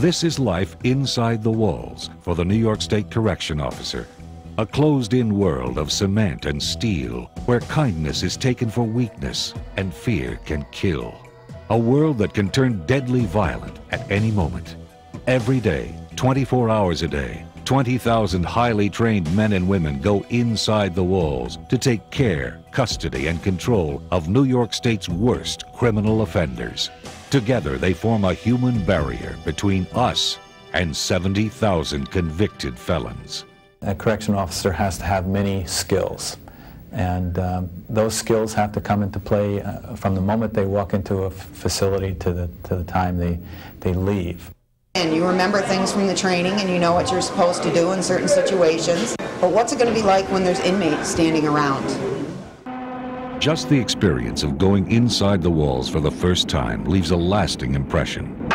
This is life inside the walls for the New York State Correction Officer. A closed-in world of cement and steel where kindness is taken for weakness and fear can kill. A world that can turn deadly violent at any moment. Every day, 24 hours a day, 20,000 highly trained men and women go inside the walls to take care, custody, and control of New York State's worst criminal offenders. Together, they form a human barrier between us and 70,000 convicted felons. A correction officer has to have many skills, and those skills have to come into play from the moment they walk into a facility to the time they leave. And you remember things from the training and you know what you're supposed to do in certain situations. But what's it going to be like when there's inmates standing around? Just the experience of going inside the walls for the first time leaves a lasting impression. When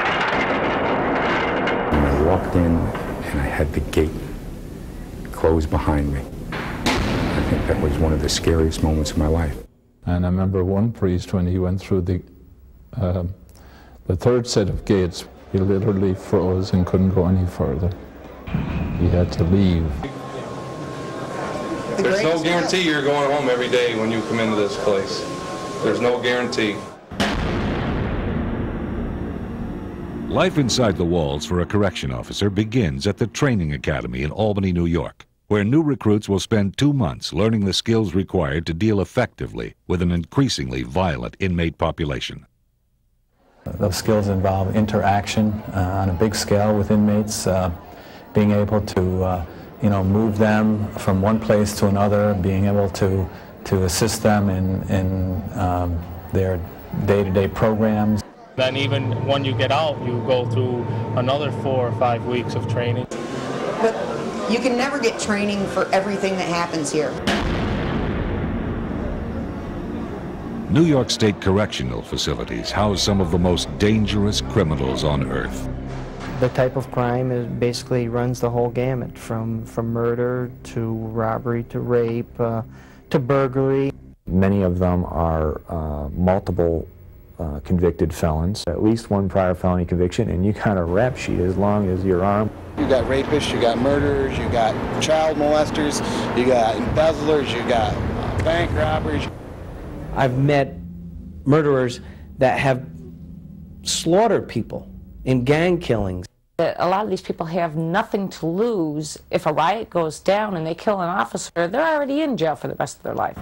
I walked in and I had the gate closed behind me, I think that was one of the scariest moments of my life. And I remember one priest, when he went through the third set of gates, he literally froze and couldn't go any further. He had to leave. There's no guarantee you're going home every day when you come into this place. There's no guarantee. Life inside the walls for a correction officer begins at the Training Academy in Albany, New York, where new recruits will spend 2 months learning the skills required to deal effectively with an increasingly violent inmate population. Those skills involve interaction on a big scale with inmates, being able to move them from one place to another, being able to assist them in their day-to-day programs. Then even when you get out, you go through another 4 or 5 weeks of training. But you can never get training for everything that happens here. New York State correctional facilities house some of the most dangerous criminals on earth. The type of crime basically runs the whole gamut, from murder to robbery to rape to burglary. Many of them are multiple convicted felons, at least one prior felony conviction, and you got a rap sheet as long as your arm. You got rapists, you got murderers, you got child molesters, you got embezzlers, you got bank robbers. I've met murderers that have slaughtered people in gang killings. A lot of these people have nothing to lose. If a riot goes down and they kill an officer, they're already in jail for the rest of their life.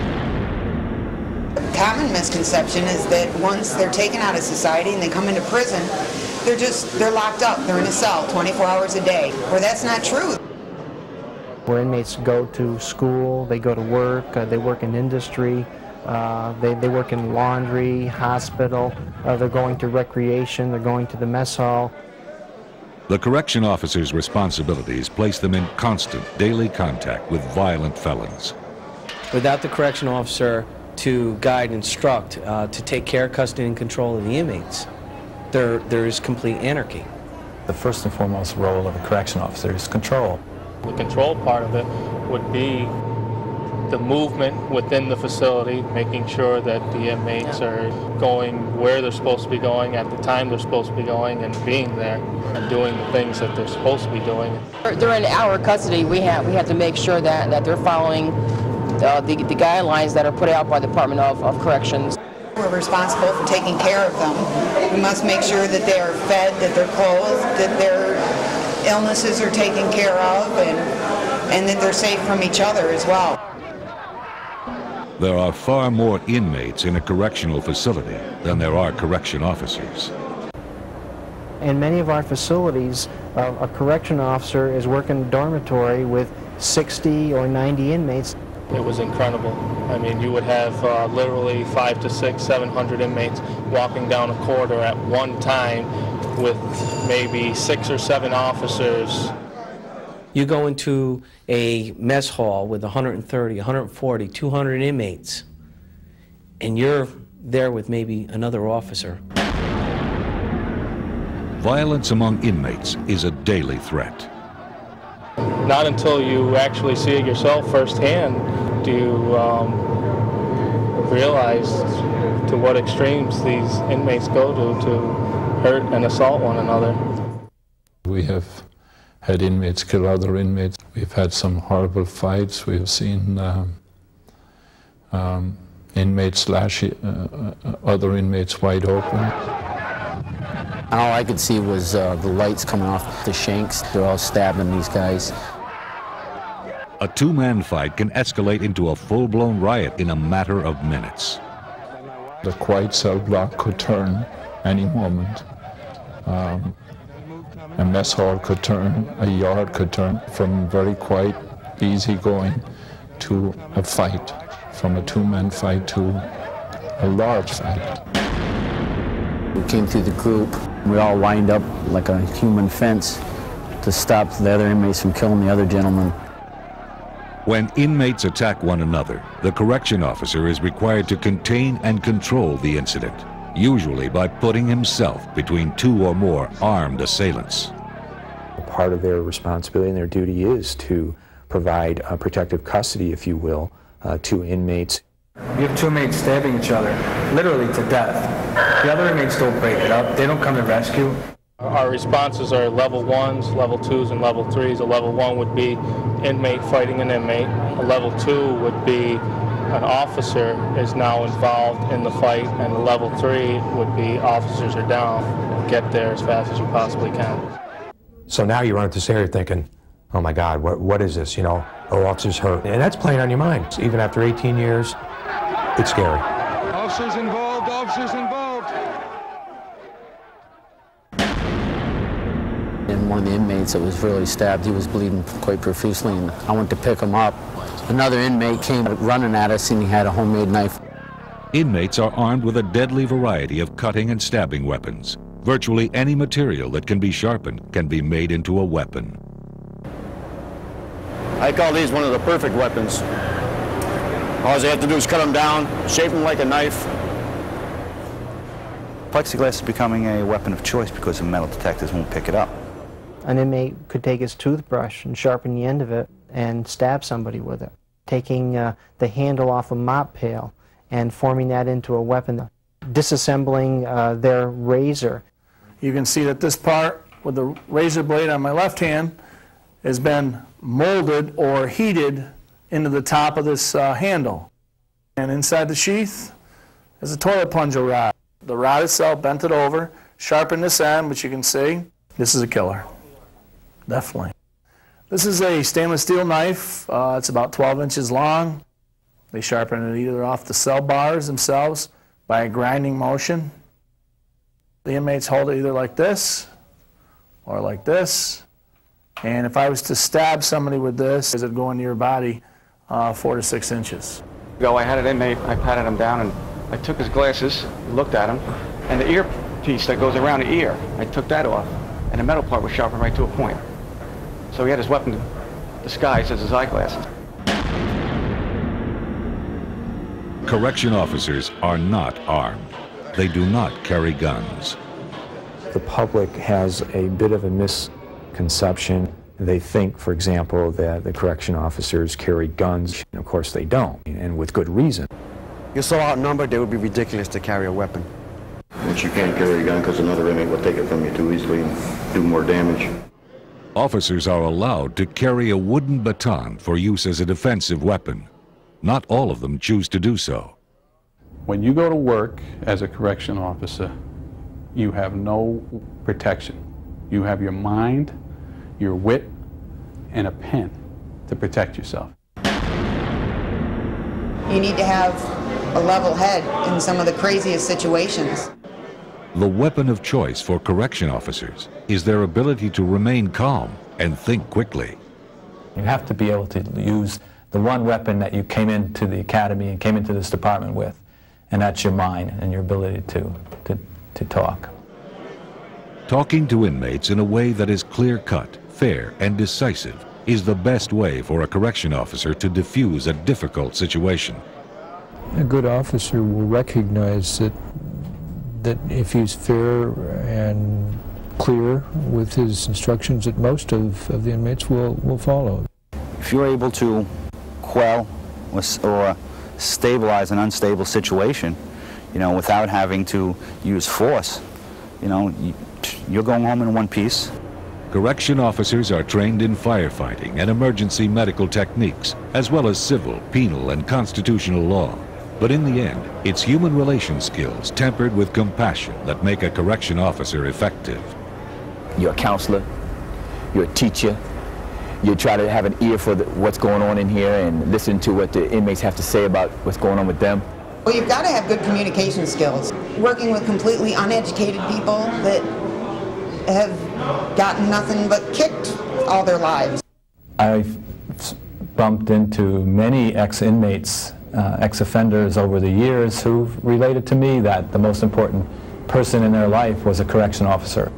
The common misconception is that once they're taken out of society and they come into prison, they're locked up, they're in a cell 24 hours a day, where that's not true. Where inmates go to school, they go to work, they work in industry, they work in laundry, hospital, they're going to recreation, they're going to the mess hall. The correction officer's responsibilities place them in constant daily contact with violent felons. Without the correction officer to guide and instruct, to take care, custody, and control of the inmates, there is complete anarchy. The first and foremost role of a correction officer is control. The control part of it would be the movement within the facility, making sure that the inmates are going where they're supposed to be going at the time they're supposed to be going, and being there and doing the things that they're supposed to be doing. During our custody, we have to make sure that they're following the guidelines that are put out by the Department of Corrections. We're responsible for taking care of them. We must make sure that they are fed, that they're clothed, that their illnesses are taken care of, and that they're safe from each other as well. There are far more inmates in a correctional facility than there are correction officers. In many of our facilities, a correction officer is working in a dormitory with 60 or 90 inmates. It was incredible. I mean, you would have literally 500 to 600, 700 inmates walking down a corridor at one time with maybe 6 or 7 officers. You go into a mess hall with 130, 140, 200 inmates, and you're there with maybe another officer. Violence among inmates is a daily threat. Not until you actually see it yourself firsthand do you realize to what extremes these inmates go to hurt and assault one another. We have had inmates kill other inmates. We've had some horrible fights. We have seen inmates slash other inmates wide open. All I could see was the lights coming off the shanks. They're all stabbing these guys. A two-man fight can escalate into a full-blown riot in a matter of minutes. The quiet cell block could turn any moment. A mess hall could turn, a yard could turn from very quiet, easygoing to a fight, from a two-man fight to a large fight. We came through the group. We all lined up like a human fence to stop the other inmates from killing the other gentleman. When inmates attack one another, the correction officer is required to contain and control the incident, usually by putting himself between two or more armed assailants. Part of their responsibility and their duty is to provide protective custody, if you will, to inmates. You have two inmates stabbing each other, literally to death. The other inmates don't break it up. They don't come to rescue. Our responses are level 1s, level 2s, and level 3s. A level 1 would be inmate fighting an inmate. A level 2 would be an officer is now involved in the fight, and a level 3 would be officers are down. Get there as fast as you possibly can. So now you run into this area thinking, oh my God, what is this? You know, oh, officer's hurt. And that's playing on your mind. Even after 18 years, it's scary. Officers involved, officers involved. And one of the inmates that was really stabbed, he was bleeding quite profusely, and I went to pick him up. Another inmate came running at us, and he had a homemade knife. Inmates are armed with a deadly variety of cutting and stabbing weapons. Virtually any material that can be sharpened can be made into a weapon. I call these one of the perfect weapons. All they have to do is cut them down, shape them like a knife. Plexiglass is becoming a weapon of choice because the metal detectors won't pick it up. An inmate could take his toothbrush and sharpen the end of it and stab somebody with it. Taking the handle off a mop pail and forming that into a weapon. Disassembling their razor. You can see that this part with the razor blade on my left hand has been molded or heated into the top of this handle. And inside the sheath is a toilet plunger rod. The rod itself bent it over, sharpened this end, which you can see. This is a killer, definitely. This is a stainless steel knife. It's about 12 inches long. They sharpen it either off the cell bars themselves by a grinding motion. The inmates hold it either like this or like this. And if I was to stab somebody with this, it would go into your body 4 to 6 inches. I had an inmate, I patted him down, and I took his glasses, looked at him, and the earpiece that goes around the ear, I took that off, and the metal part was sharpened right to a point. So he had his weapon disguised as his eyeglasses. Correction officers are not armed. They do not carry guns. The public has a bit of a misconception. They think, for example, that the correction officers carry guns. Of course they don't, and with good reason. You're so outnumbered, it would be ridiculous to carry a weapon. But you can't carry a gun because another inmate will take it from you too easily and do more damage. Officers are allowed to carry a wooden baton for use as a defensive weapon. Not all of them choose to do so. When you go to work as a correction officer, you have no protection. You have your mind, your wit, and a pen to protect yourself. You need to have a level head in some of the craziest situations. The weapon of choice for correction officers is their ability to remain calm and think quickly. You have to be able to use the one weapon that you came into the academy and came into this department with, and that's your mind and your ability to talk. Talking to inmates in a way that is clear-cut, fair, and decisive is the best way for a correction officer to diffuse a difficult situation. A good officer will recognize that if he's fair and clear with his instructions, that most of the inmates will follow. If you're able to quell or stabilize an unstable situation, without having to use force, you're going home in one piece, Correction officers are trained in firefighting and emergency medical techniques, as well as civil, penal, and constitutional law. But in the end, it's human relations skills tempered with compassion that make a correction officer effective. You're a counselor, you're a teacher, you try to have an ear for what's going on in here and listen to what the inmates have to say about what's going on with them. Well, you've got to have good communication skills. Working with completely uneducated people that have gotten nothing but kicked all their lives. I've bumped into many ex-inmates, ex-offenders over the years who've related to me that the most important person in their life was a correction officer.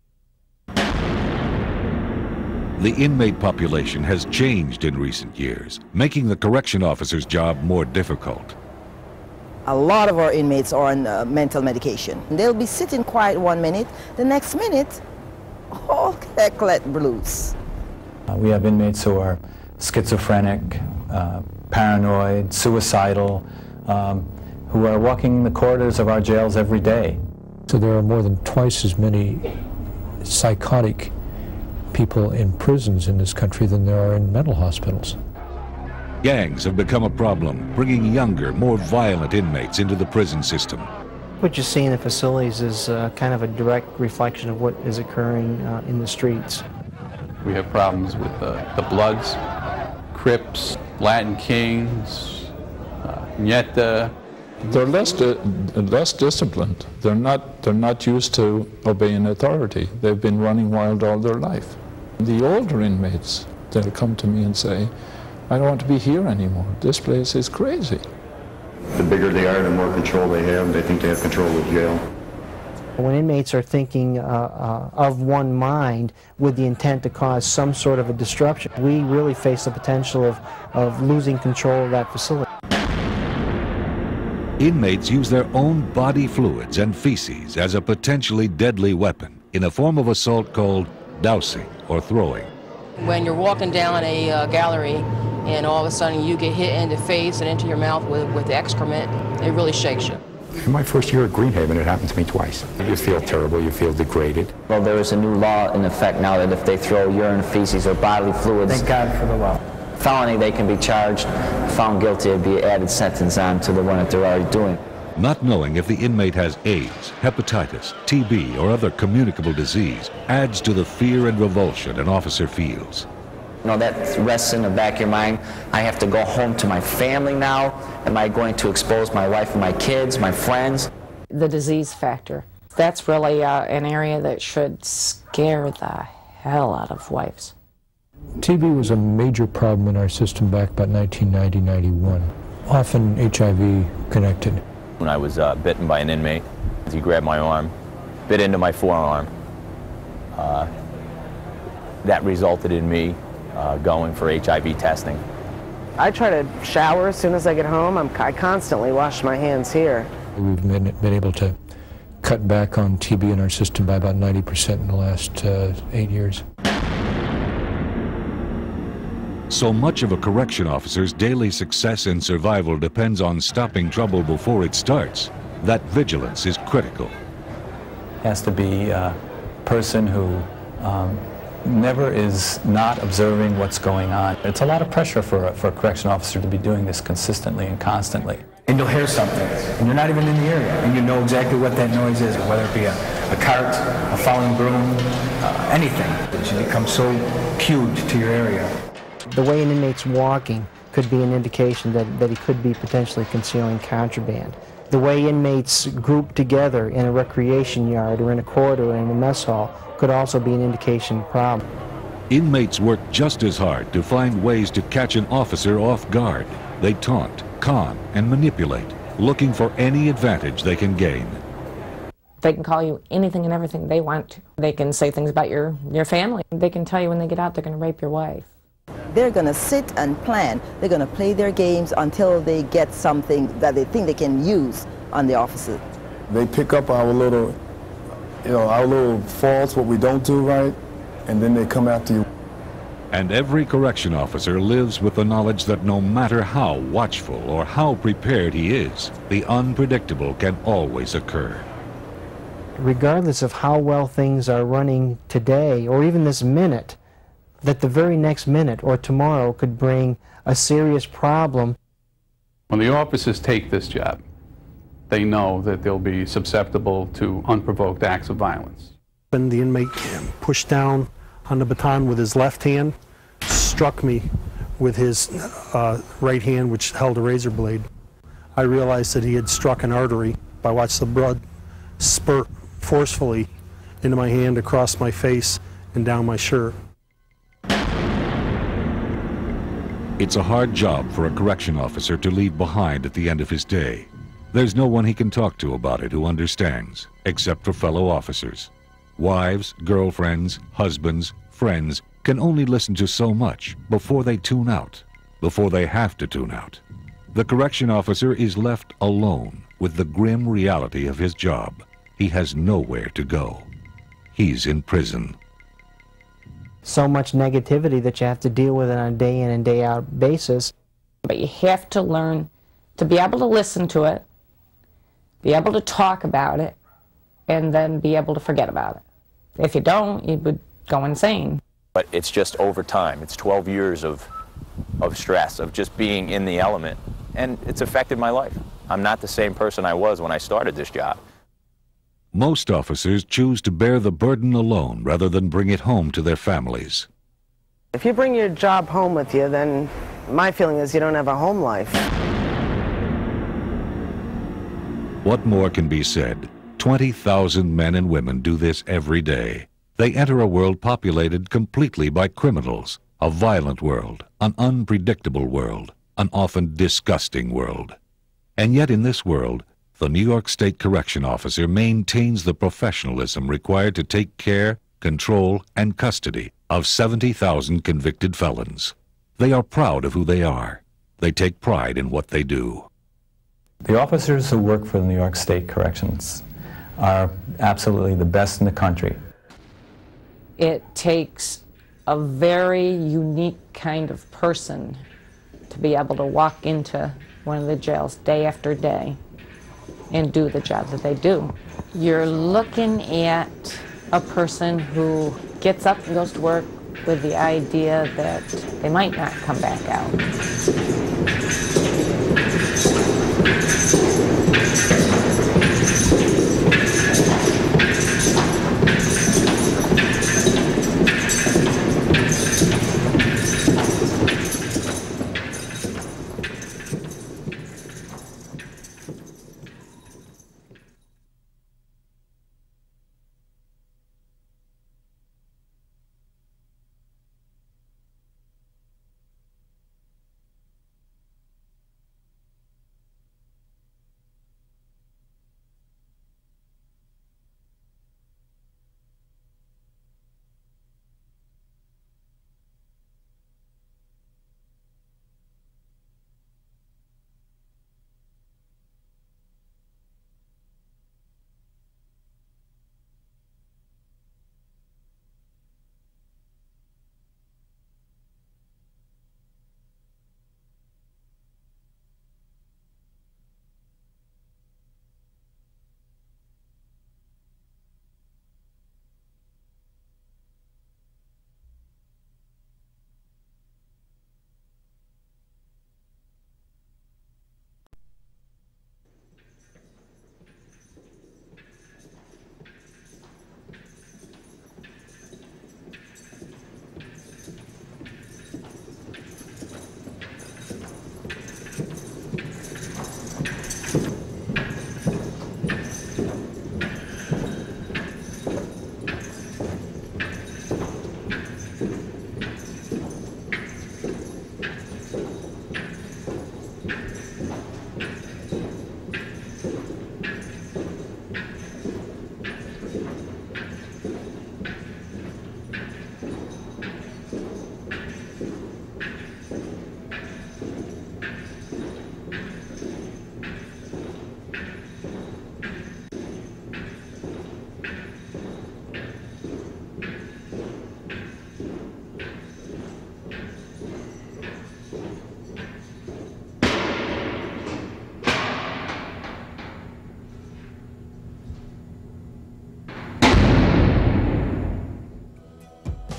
The inmate population has changed in recent years, making the correction officer's job more difficult. A lot of our inmates are on mental medication. They'll be sitting quiet 1 minute, the next minute, all heck let loose. We have inmates who are schizophrenic, paranoid, suicidal, who are walking the corridors of our jails every day. So there are more than twice as many psychotic people in prisons in this country than there are in mental hospitals. Gangs have become a problem, bringing younger, more violent inmates into the prison system. What you see in the facilities is kind of a direct reflection of what is occurring in the streets. We have problems with the Bloods, Crips, Latin Kings, Nieta. They're less disciplined. They're not used to obeying authority. They've been running wild all their life. The older inmates, they'll come to me and say, I don't want to be here anymore. This place is crazy. The bigger they are, the more control they have. They think they have control of the jail. When inmates are thinking of one mind with the intent to cause some sort of a disruption, we really face the potential of losing control of that facility. Inmates use their own body fluids and feces as a potentially deadly weapon in a form of assault called dousing or throwing. When you're walking down a gallery and all of a sudden you get hit in the face and into your mouth with excrement, it really shakes you. In my first year at Greenhaven, it happened to me twice. You feel terrible, you feel degraded. Well, there is a new law in effect now that if they throw urine, feces, or bodily fluids, thank God for the law, felony, they can be charged, found guilty, it'd be an added sentence on to the one that they're already doing. Not knowing if the inmate has AIDS, hepatitis, TB, or other communicable disease adds to the fear and revulsion an officer feels. You know, that rests in the back of your mind. I have to go home to my family now. Am I going to expose my wife and my kids, my friends? The disease factor. That's really an area that should scare the hell out of wives. TB was a major problem in our system back about 1990-91, often HIV connected. When I was bitten by an inmate, he grabbed my arm, bit into my forearm. That resulted in me going for HIV testing. I try to shower as soon as I get home. I constantly wash my hands here. We've been able to cut back on TB in our system by about 90% in the last 8 years. So much of a correction officer's daily success and survival depends on stopping trouble before it starts. That vigilance is critical. Has to be a person who never is not observing what's going on. It's a lot of pressure for a correction officer to be doing this consistently and constantly. And you'll hear something, and you're not even in the area, and you know exactly what that noise is, whether it be a cart, a falling broom, anything. It becomes so cued to your area. The way an inmate's walking could be an indication that he could be potentially concealing contraband. The way inmates group together in a recreation yard or in a corridor or in a mess hall could also be an indication of a problem. Inmates work just as hard to find ways to catch an officer off guard. They taunt, con, and manipulate, looking for any advantage they can gain. They can call you anything and everything they want to. They can say things about your family. They can tell you when they get out they're going to rape your wife. They're going to sit and plan. They're going to play their games until they get something that they think they can use on the officer. They pick up our little, our little faults, what we don't do right, and then they come after you. And every correction officer lives with the knowledge that no matter how watchful or how prepared he is, the unpredictable can always occur. regardless of how well things are running today or even this minute, that the very next minute or tomorrow could bring a serious problem. When the officers take this job, they know that they'll be susceptible to unprovoked acts of violence. And the inmate pushed down on the baton with his left hand, struck me with his right hand, which held a razor blade. I realized that he had struck an artery. I watched the blood spurt forcefully into my hand, across my face, and down my shirt. It's a hard job for a correction officer to leave behind at the end of his day. There's no one he can talk to about it who understands, except for fellow officers. Wives, girlfriends, husbands, friends can only listen to so much before they tune out, before they have to tune out. The correction officer is left alone with the grim reality of his job. He has nowhere to go. He's in prison. So much negativity that you have to deal with on a day in and day out basis. But you have to learn to be able to listen to it, be able to talk about it, and then be able to forget about it. If you don't, you would go insane. But it's just over time. It's 12 years of stress, of just being in the element, and it's affected my life. I'm not the same person I was when I started this job. Most officers choose to bear the burden alone rather than bring it home to their families. If you bring your job home with you, then my feeling is you don't have a home life. What more can be said? 20,000 men and women do this every day. They enter a world populated completely by criminals, a violent world, an unpredictable world, an often disgusting world. And yet in this world, the New York State Correction Officer maintains the professionalism required to take care, control, and custody of 70,000 convicted felons. They are proud of who they are. They take pride in what they do. The officers who work for the New York State Corrections are absolutely the best in the country. It takes a very unique kind of person to be able to walk into one of the jails day after day and do the job that they do. You're looking at a person who gets up and goes to work with the idea that they might not come back out.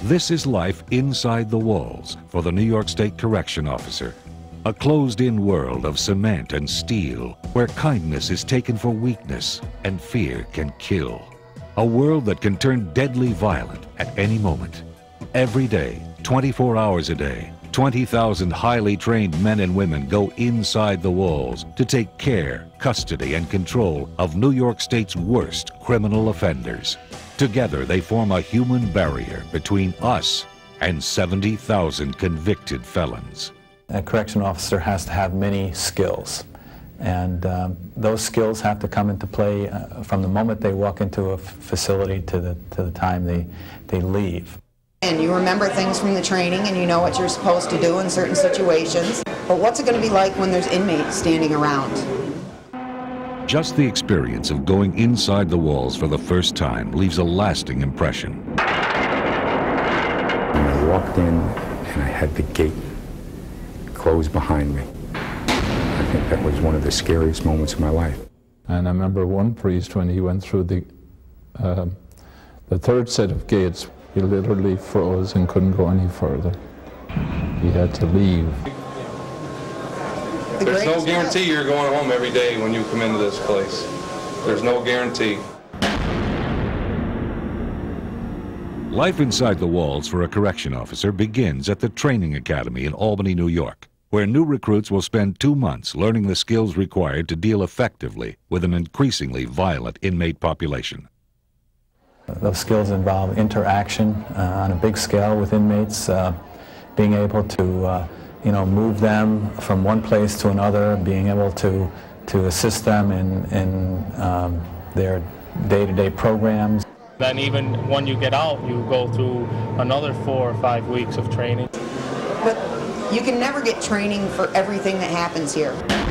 This is life inside the walls for the New York State Correction Officer. A closed-in world of cement and steel where kindness is taken for weakness and fear can kill. A world that can turn deadly violent at any moment. Every day, 24 hours a day, 20,000 highly trained men and women go inside the walls to take care, custody, and control of New York State's worst criminal offenders. Together, they form a human barrier between us and 70,000 convicted felons. A correction officer has to have many skills, and those skills have to come into play from the moment they walk into a facility to the time they leave. And you remember things from the training and you know what you're supposed to do in certain situations. But what's it going to be like when there's inmates standing around? Just the experience of going inside the walls for the first time leaves a lasting impression. When I walked in and I had the gate closed behind me, I think that was one of the scariest moments of my life. And I remember one priest, when he went through the third set of gates, he literally froze and couldn't go any further. He had to leave. There's no guarantee you're going home every day when you come into this place. There's no guarantee. Life inside the walls for a correction officer begins at the Training Academy in Albany, New York, where new recruits will spend 2 months learning the skills required to deal effectively with an increasingly violent inmate population. Those skills involve interaction on a big scale with inmates, being able to move them from one place to another, being able to assist them in their day-to-day programs. Then even when you get out, you go through another 4 or 5 weeks of training. But you can never get training for everything that happens here.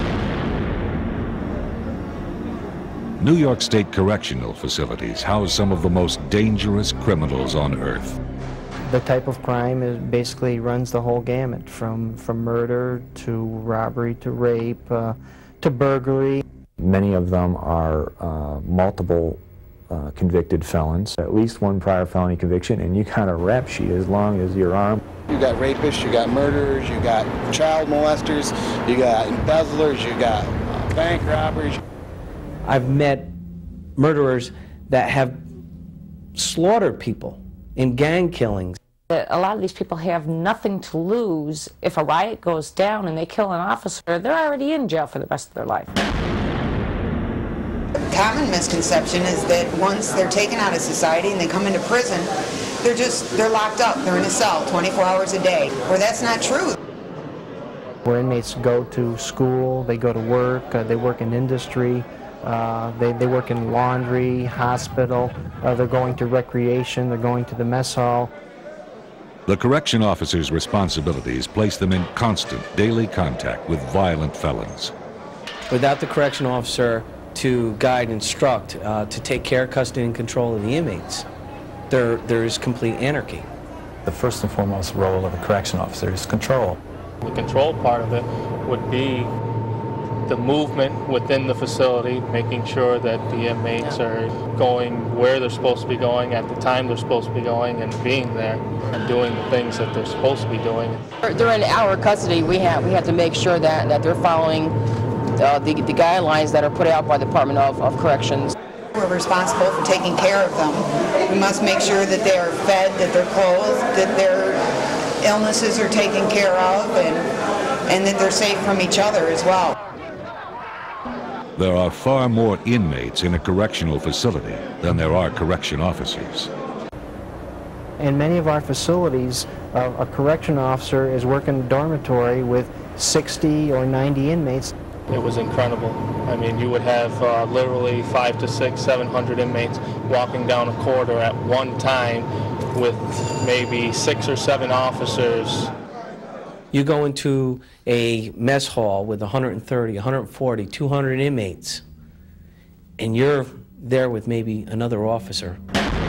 New York State correctional facilities house some of the most dangerous criminals on earth. The type of crime basically runs the whole gamut, from murder to robbery to rape to burglary. Many of them are multiple convicted felons, at least one prior felony conviction, and you got a rap sheet as long as your arm. You got rapists, you got murderers, you got child molesters, you got embezzlers, you got bank robbers. I've met murderers that have slaughtered people in gang killings. A lot of these people have nothing to lose. If a riot goes down and they kill an officer, they're already in jail for the rest of their life. The common misconception is that once they're taken out of society and they come into prison, they're locked up, they're in a cell 24 hours a day, where that's not true. Where inmates go to school, they go to work, they work in industry, they work in laundry, hospital, they're going to recreation, they're going to the mess hall. The correction officer's responsibilities place them in constant daily contact with violent felons. Without the correction officer to guide and instruct, to take care, custody, and control of the inmates, there is complete anarchy. The first and foremost role of a correction officer is control. The control part of it would be the movement within the facility, making sure that the inmates are going where they're supposed to be going at the time they're supposed to be going, and being there and doing the things that they're supposed to be doing. During our custody, we have to make sure that they're following the guidelines that are put out by the Department of Corrections. We're responsible for taking care of them. We must make sure that they are fed, that they're clothed, that their illnesses are taken care of, and that they're safe from each other as well. There are far more inmates in a correctional facility than there are correction officers. In many of our facilities, a correction officer is working in a dormitory with 60 or 90 inmates. It was incredible. I mean, you would have literally 500 to 600, 700 inmates walking down a corridor at one time with maybe 6 or 7 officers. You go into a mess hall with 130, 140, 200 inmates, and you're there with maybe another officer.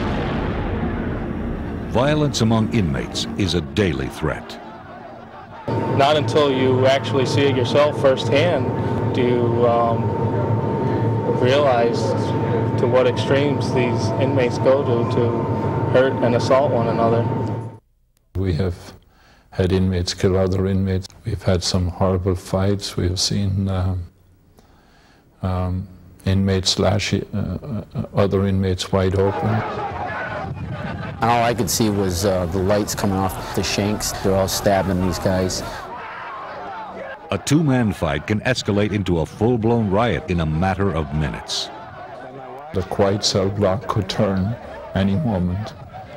Violence among inmates is a daily threat. Not until you actually see it yourself firsthand do you realize to what extremes these inmates go to hurt and assault one another. We have had inmates kill other inmates. We've had some horrible fights. We have seen inmates slash other inmates wide open. All I could see was the lights coming off the shanks. They're all stabbing these guys. A two-man fight can escalate into a full-blown riot in a matter of minutes. The quiet cell block could turn any moment.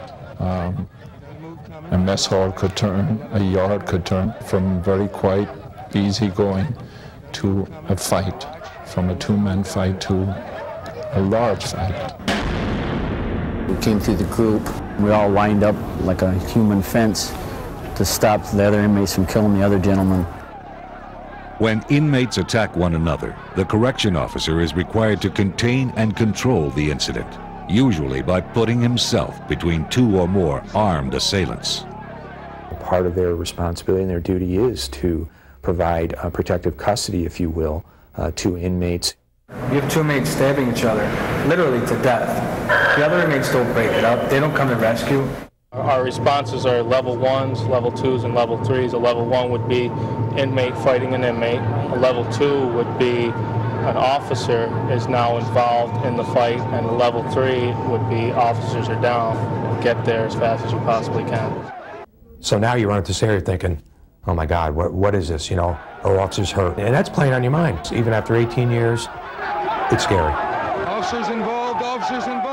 A mess hall could turn, a yard could turn from very quiet, easygoing to a fight, from a two-man fight to a large fight. We came through the group. We all lined up like a human fence to stop the other inmates from killing the other gentleman. When inmates attack one another, the correction officer is required to contain and control the incident, usually by putting himself between two or more armed assailants. Part of their responsibility and their duty is to provide protective custody, if you will, to inmates. You have two inmates stabbing each other, literally to death. The other inmates don't break it up. They don't come to rescue. Our responses are level 1s, level 2s, and level 3s. A level 1 would be inmate fighting an inmate. A level 2 would be an officer is now involved in the fight, and a level 3 would be officers are down. Get there as fast as you possibly can. So now you run into this area thinking, oh my God, what is this? You know, our officer's hurt. And that's playing on your mind. Even after 18 years, it's scary. Officers involved, officers involved.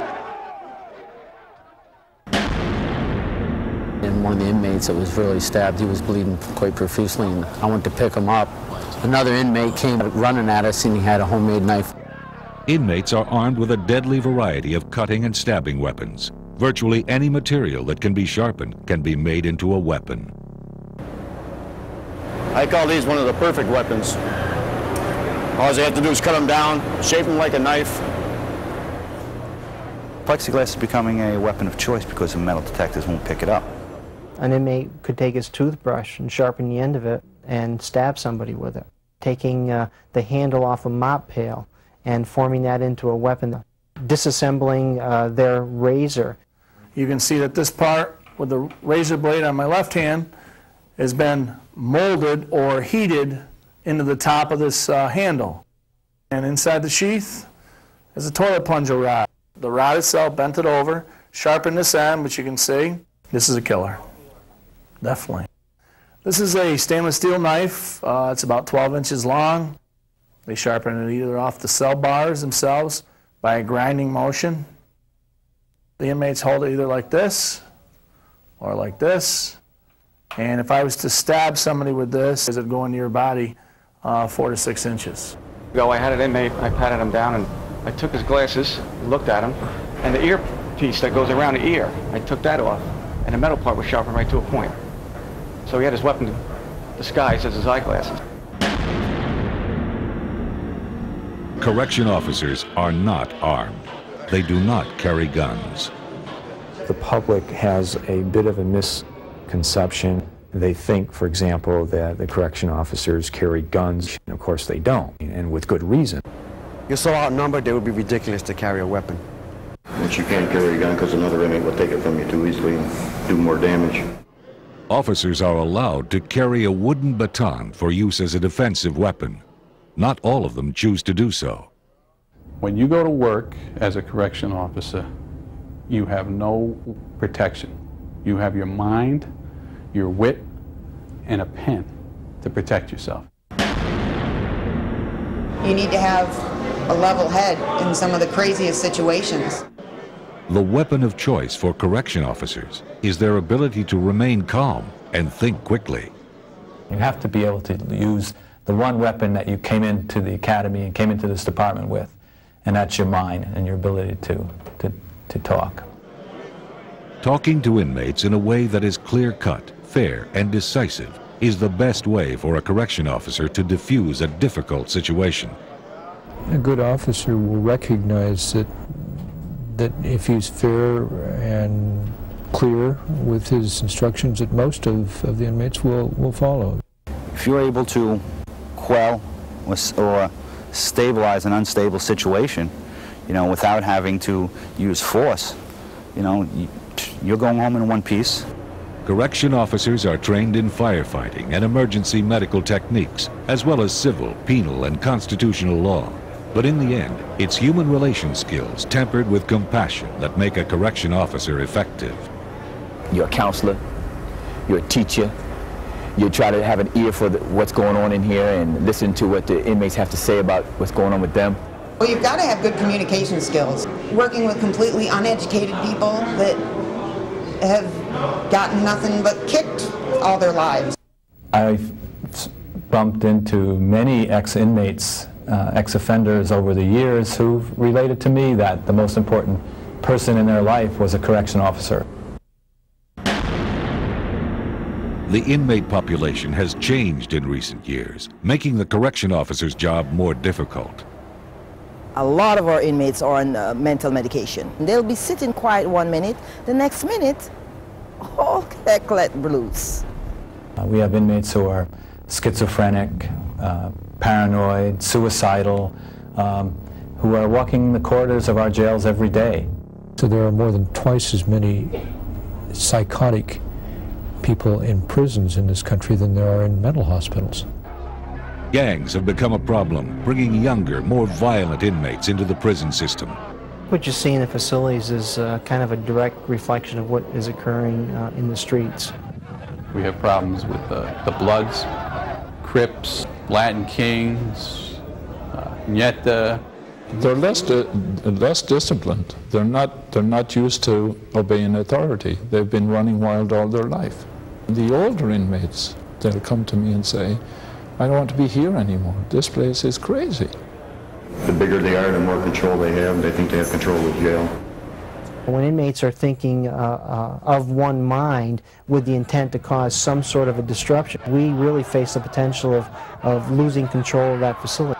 And one of the inmates that was really stabbed, he was bleeding quite profusely, and I went to pick him up. Another inmate came running at us, and he had a homemade knife. Inmates are armed with a deadly variety of cutting and stabbing weapons. Virtually any material that can be sharpened can be made into a weapon. I call these one of the perfect weapons. All they have to do is cut them down, shape them like a knife. Plexiglass is becoming a weapon of choice because the metal detectors won't pick it up. An inmate could take his toothbrush and sharpen the end of it and stab somebody with it. Taking the handle off a mop pail and forming that into a weapon. Disassembling their razor. You can see that this part with the razor blade on my left hand has been molded or heated into the top of this handle. And inside the sheath is a toilet plunger rod. The rod itself, bent it over, sharpened this end, which you can see. This is a killer, definitely. This is a stainless steel knife. It's about 12 inches long. They sharpen it either off the cell bars themselves by a grinding motion. The inmates hold it either like this or like this. And if I was to stab somebody with this, it would go into your body 4 to 6 inches. I had an inmate, I patted him down, and I took his glasses, looked at him, and the earpiece that goes around the ear, I took that off, and the metal part was sharpened right to a point. So he had his weapon disguised as his eyeglasses. Correction officers are not armed. They do not carry guns. The public has a bit of a misconception. They think, for example, that the correction officers carry guns. Of course they don't, and with good reason. You're so outnumbered, it would be ridiculous to carry a weapon. But you can't carry a gun because another inmate will take it from you too easily and do more damage. Officers are allowed to carry a wooden baton for use as a defensive weapon. Not all of them choose to do so. When you go to work as a correction officer, you have no protection. You have your mind, your wit, and a pen to protect yourself. You need to have a level head in some of the craziest situations. The weapon of choice for correction officers is their ability to remain calm and think quickly. You have to be able to use the one weapon that you came into the academy and came into this department with, and that's your mind and your ability to talk. Talking to inmates in a way that is clear-cut, fair, and decisive is the best way for a correction officer to diffuse a difficult situation. A good officer will recognize that if he's fair and clear with his instructions, that most of the inmates will follow. If you're able to quell or stabilize an unstable situation, without having to use force, you're going home in one piece. Correction officers are trained in firefighting and emergency medical techniques, as well as civil, penal, and constitutional law. But in the end, it's human relations skills tempered with compassion that make a correction officer effective. You're a counselor, you're a teacher, you try to have an ear for what's going on in here and listen to what the inmates have to say about what's going on with them. Well, you've got to have good communication skills. Working with completely uneducated people that have gotten nothing but kicked all their lives. I've bumped into many ex-inmates, ex-offenders over the years who've related to me that the most important person in their life was a correction officer. The inmate population has changed in recent years, making the correction officer's job more difficult. A lot of our inmates are on mental medication. They'll be sitting quiet 1 minute, the next minute, all heck let loose. We have inmates who are schizophrenic, paranoid, suicidal, who are walking the corridors of our jails every day. So there are more than twice as many psychotic people in prisons in this country than there are in mental hospitals. Gangs have become a problem, bringing younger, more violent inmates into the prison system. What you see in the facilities is kind of a direct reflection of what is occurring in the streets. We have problems with the Bloods, Crips, Latin Kings, Nieta. They're less disciplined. They're not used to obeying authority. They've been running wild all their life. The older inmates, they'll come to me and say, I don't want to be here anymore. This place is crazy. The bigger they are, the more control they have. They think they have control of the jail. When inmates are thinking of one mind with the intent to cause some sort of a disruption, we really face the potential of losing control of that facility.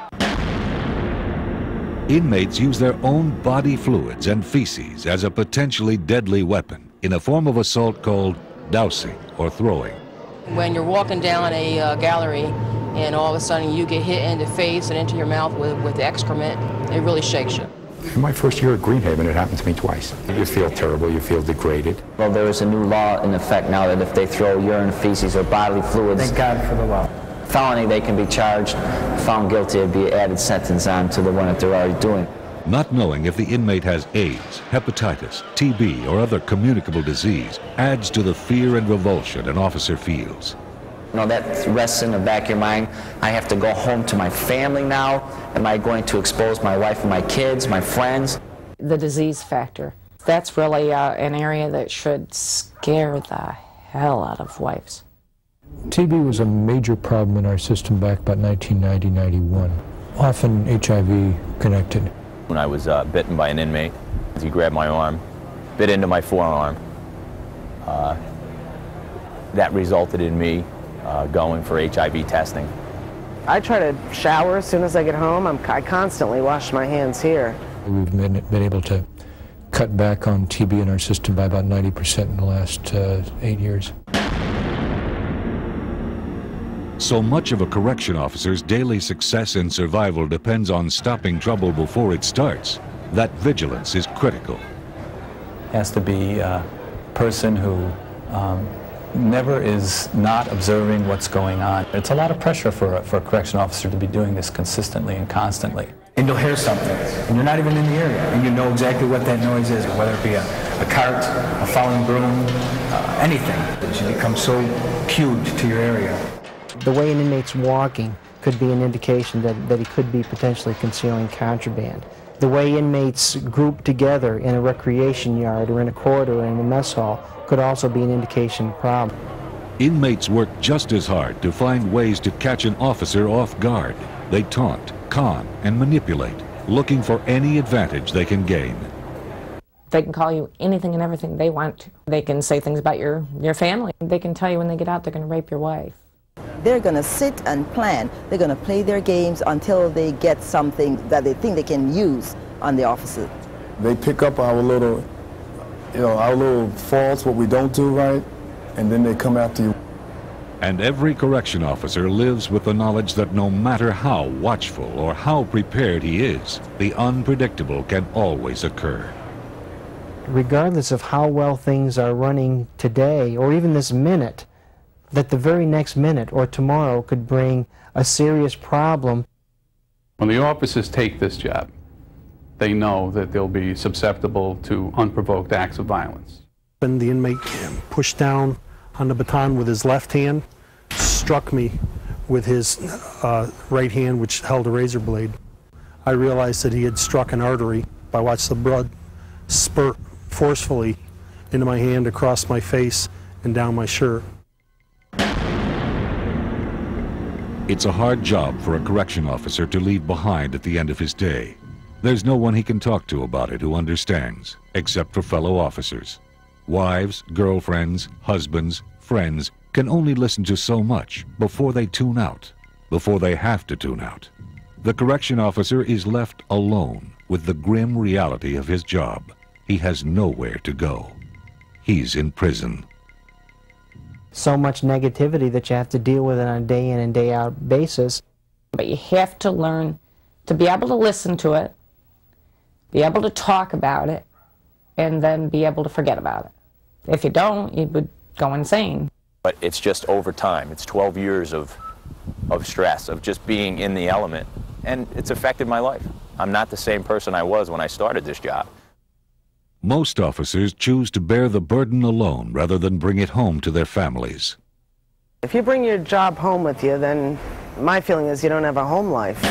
Inmates use their own body fluids and feces as a potentially deadly weapon in a form of assault called dousing or throwing. When you're walking down a gallery and all of a sudden you get hit in the face and into your mouth with excrement, it really shakes you. In my first year at Greenhaven, it happened to me twice. You feel terrible, you feel degraded. Well, there is a new law in effect now that if they throw urine, feces, or bodily fluids, thank God for the law, felony, they can be charged, found guilty, it'd be an added sentence on to the one that they're already doing. Not knowing if the inmate has AIDS, hepatitis, TB, or other communicable disease adds to the fear and revulsion an officer feels. You know, that rests in the back of your mind. I have to go home to my family now. Am I going to expose my wife and my kids, my friends? The disease factor. That's really an area that should scare the hell out of wives. TB was a major problem in our system back about 1990-91, often HIV connected. When I was bitten by an inmate, he grabbed my arm, bit into my forearm. That resulted in me going for HIV testing. I try to shower as soon as I get home. I constantly wash my hands here. We've been able to cut back on TB in our system by about 90% in the last 8 years. So much of a correction officer's daily success and survival depends on stopping trouble before it starts, that vigilance is critical. Has to be a person who never is not observing what's going on. It's a lot of pressure for a correction officer to be doing this consistently and constantly. And you'll hear something, and you're not even in the area, and you know exactly what that noise is, whether it be a cart, a falling broom, anything. You become so cued to your area. The way an inmate's walking could be an indication that he could be potentially concealing contraband. The way inmates group together in a recreation yard or in a corridor or in a mess hall could also be an indication of a problem. Inmates work just as hard to find ways to catch an officer off guard. They taunt, con, and manipulate, looking for any advantage they can gain. They can call you anything and everything they want to. They can say things about your family. They can tell you when they get out they're going to rape your wife. They're going to sit and plan. They're going to play their games until they get something that they think they can use on the officer. They pick up our little, our little faults, what we don't do right, and then they come after you. And every correction officer lives with the knowledge that no matter how watchful or how prepared he is, the unpredictable can always occur. regardless of how well things are running today, or even this minute, that the very next minute or tomorrow could bring a serious problem. When the officers take this job, they know that they'll be susceptible to unprovoked acts of violence. When the inmate pushed down on the baton with his left hand, struck me with his right hand, which held a razor blade. I realized that he had struck an artery. I watched the blood spurt forcefully into my hand, across my face, and down my shirt. It's a hard job for a correction officer to leave behind at the end of his day. There's no one he can talk to about it who understands, except for fellow officers. Wives, girlfriends, husbands, friends can only listen to so much before they tune out, before they have to tune out. The correction officer is left alone with the grim reality of his job. He has nowhere to go. He's in prison. So much negativity that you have to deal with on a day in and day out basis. But you have to learn to be able to listen to it, be able to talk about it, and then be able to forget about it. If you don't, you would go insane. But it's just over time. It's 12 years of stress, of just being in the element, and it's affected my life. I'm not the same person I was when I started this job. Most officers choose to bear the burden alone rather than bring it home to their families. If you bring your job home with you, then my feeling is you don't have a home life.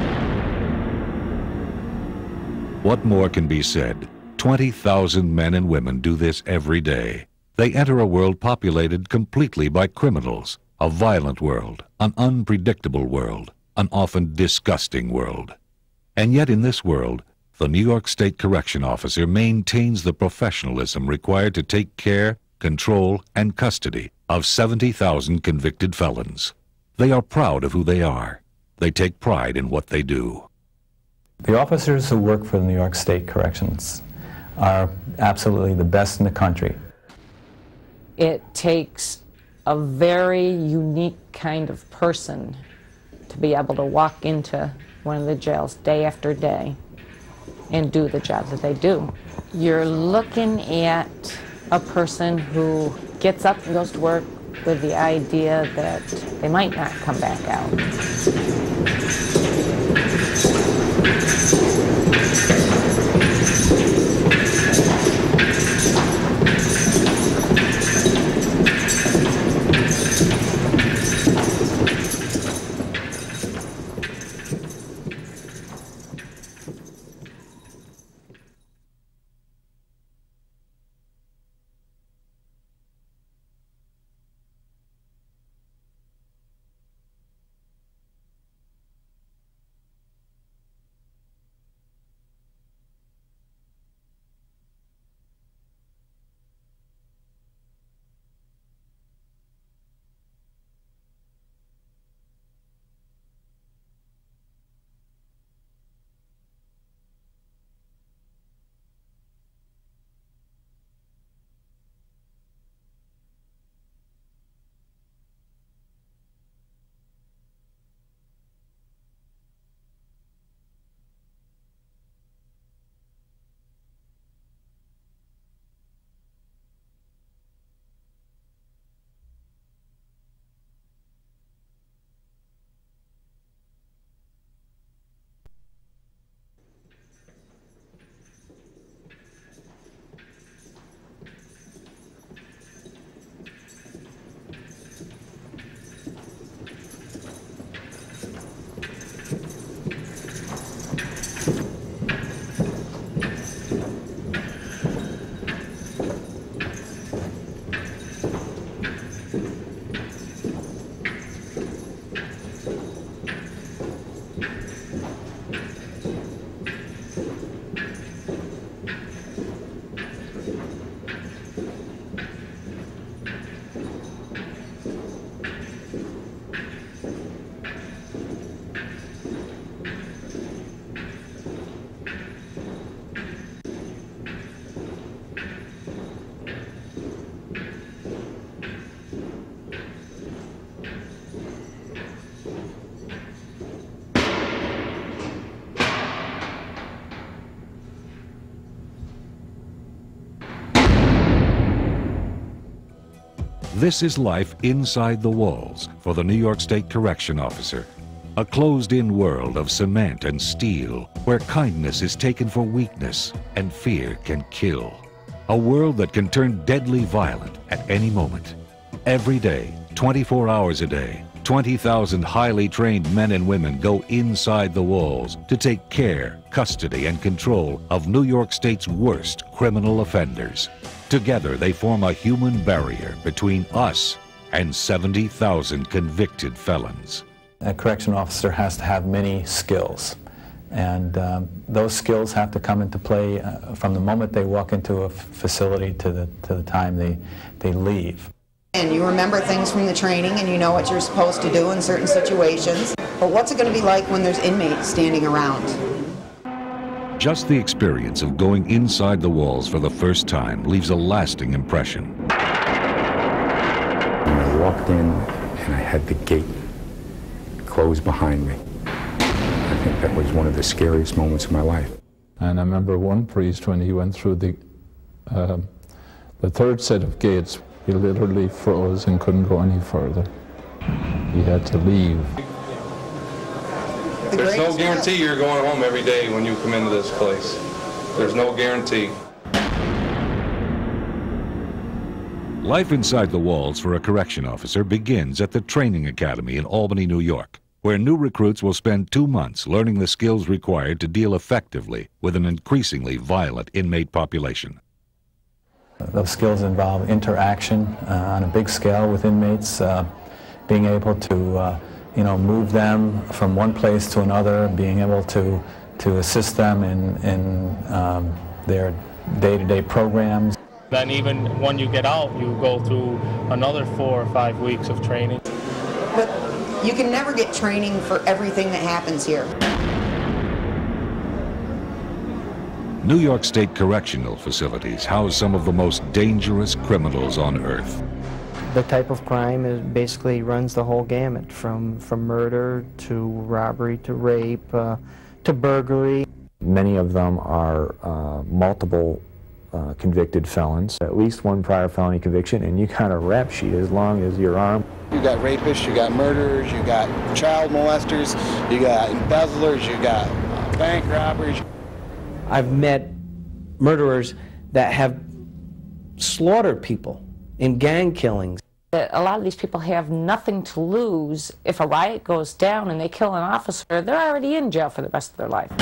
What more can be said? 20,000 men and women do this every day. They enter a world populated completely by criminals, a violent world, an unpredictable world, an often disgusting world. And yet in this world, the New York State Correction Officer maintains the professionalism required to take care, control, and custody of 70,000 convicted felons. They are proud of who they are. They take pride in what they do. The officers who work for the New York State Corrections are absolutely the best in the country. It takes a very unique kind of person to be able to walk into one of the jails day after day and do the job that they do. You're looking at a person who gets up and goes to work with the idea that they might not come back out. This is life inside the walls for the New York State Correction Officer. A closed-in world of cement and steel where kindness is taken for weakness and fear can kill. A world that can turn deadly violent at any moment. Every day, 24 hours a day, 20,000 highly trained men and women go inside the walls to take care, custody, and control of New York State's worst criminal offenders. Together, they form a human barrier between us and 70,000 convicted felons. A correction officer has to have many skills, and those skills have to come into play from the moment they walk into a facility to the time they leave. And you remember things from the training and you know what you're supposed to do in certain situations. But what's it going to be like when there's inmates standing around? Just the experience of going inside the walls for the first time leaves a lasting impression. When I walked in and I had the gate closed behind me, I think that was one of the scariest moments of my life. And I remember one priest, when he went through the third set of gates, he literally froze and couldn't go any further. He had to leave. There's no guarantee you're going home every day when you come into this place. There's no guarantee. Life inside the walls for a correction officer begins at the Training Academy in Albany, New York, where new recruits will spend 2 months learning the skills required to deal effectively with an increasingly violent inmate population. Those skills involve interaction on a big scale with inmates, being able to move them from one place to another, being able to assist them in their day-to-day programs. Then even when you get out, you go through another 4 or 5 weeks of training. But you can never get training for everything that happens here. New York State correctional facilities house some of the most dangerous criminals on earth. The type of crime basically runs the whole gamut, from murder to robbery to rape to burglary. Many of them are multiple convicted felons, at least one prior felony conviction, and you got a rap sheet as long as your arm. You got rapists, you got murderers, you got child molesters, you got embezzlers, you got bank robbers. I've met murderers that have slaughtered people in gang killings. A lot of these people have nothing to lose. If a riot goes down and they kill an officer, they're already in jail for the rest of their life.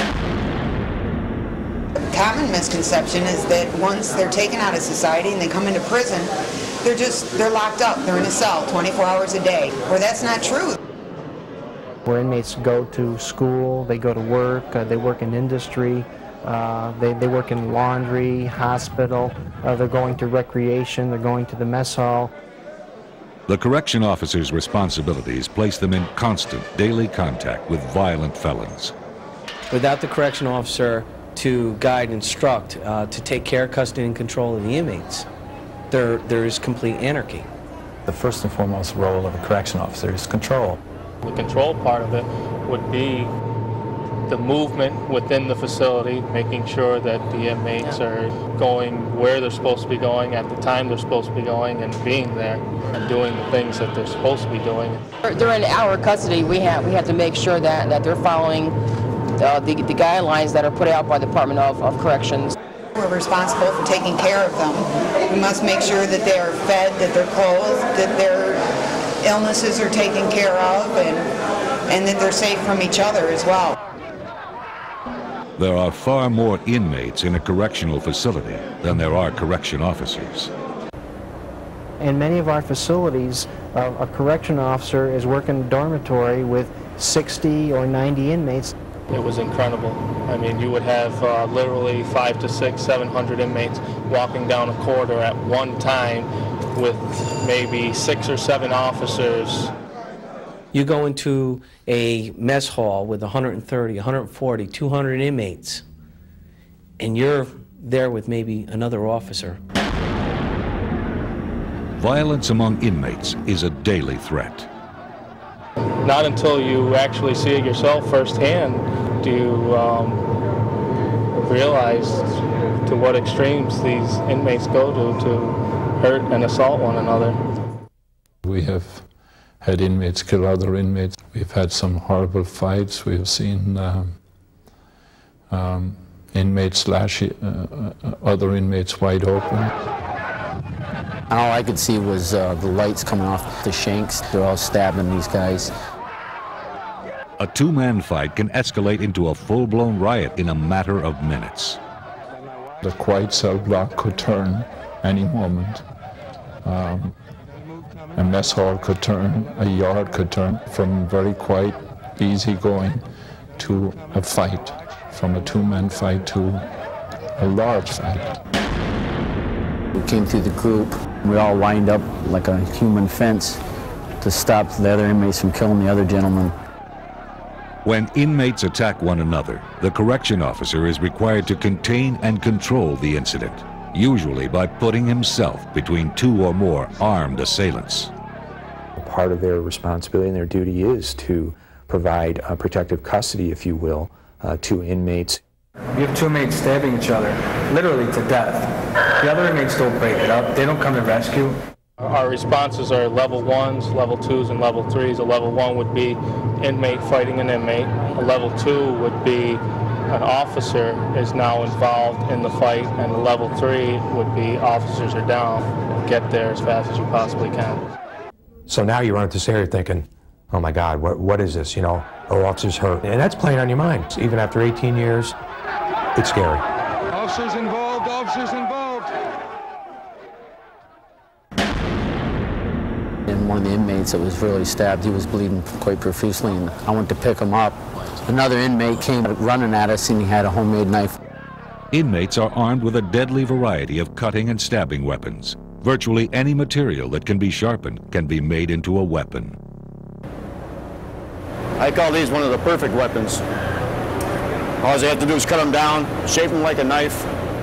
The common misconception is that once they're taken out of society and they come into prison, they're locked up, they're in a cell 24 hours a day, where that's not true. Where inmates go to school, they go to work, they work in industry, they work in laundry, hospital, they're going to recreation, they're going to the mess hall. The correction officer's responsibilities place them in constant daily contact with violent felons. Without the correction officer to guide and instruct, to take care, custody, and control of the inmates, there is complete anarchy. The first and foremost role of a correction officer is control. The control part of it would be the movement within the facility, making sure that the inmates are going where they're supposed to be going at the time they're supposed to be going, and being there and doing the things that they're supposed to be doing. During our custody, we have to make sure that they're following the guidelines that are put out by the Department of Corrections. We're responsible for taking care of them. We must make sure that they are fed, that they're clothed, that their illnesses are taken care of, and that they're safe from each other as well. There are far more inmates in a correctional facility than there are correction officers. In many of our facilities, a correction officer is working in a dormitory with 60 or 90 inmates. It was incredible. I mean, you would have literally 500 to 600, 700 inmates walking down a corridor at one time with maybe 6 or 7 officers. You go into a mess hall with 130, 140, 200 inmates, and you're there with maybe another officer. Violence among inmates is a daily threat. Not until you actually see it yourself firsthand do you realize to what extremes these inmates go to hurt and assault one another. We have had inmates kill other inmates. We've had some horrible fights. We have seen inmates slash other inmates wide open. All I could see was the lights coming off the shanks. They're all stabbing these guys. A two-man fight can escalate into a full-blown riot in a matter of minutes. The quiet cell block could turn any moment. A mess hall could turn, a yard could turn from very quiet, easygoing to a fight, from a two-man fight to a large fight. We came through the group. We all lined up like a human fence to stop the other inmates from killing the other gentleman. When inmates attack one another, the correction officer is required to contain and control the incident, usually by putting himself between two or more armed assailants. Part of their responsibility and their duty is to provide protective custody, if you will, to inmates. You have two inmates stabbing each other, literally to death. The other inmates don't break it up. They don't come to rescue. Our responses are level 1s, level 2s, and level 3s. A level 1 would be inmate fighting an inmate. A level 2 would be an officer is now involved in the fight, and a level 3 would be officers are down. Get there as fast as you possibly can. So now you run into this area thinking, oh my God, what is this, you know? Oh, officer's hurt. And that's playing on your mind. Even after 18 years, it's scary. Officers involved, officers involved. And one of the inmates that was really stabbed, he was bleeding quite profusely, and I went to pick him up. Another inmate came running at us, and he had a homemade knife. Inmates are armed with a deadly variety of cutting and stabbing weapons. Virtually any material that can be sharpened can be made into a weapon. I call these one of the perfect weapons. All they have to do is cut them down, shape them like a knife.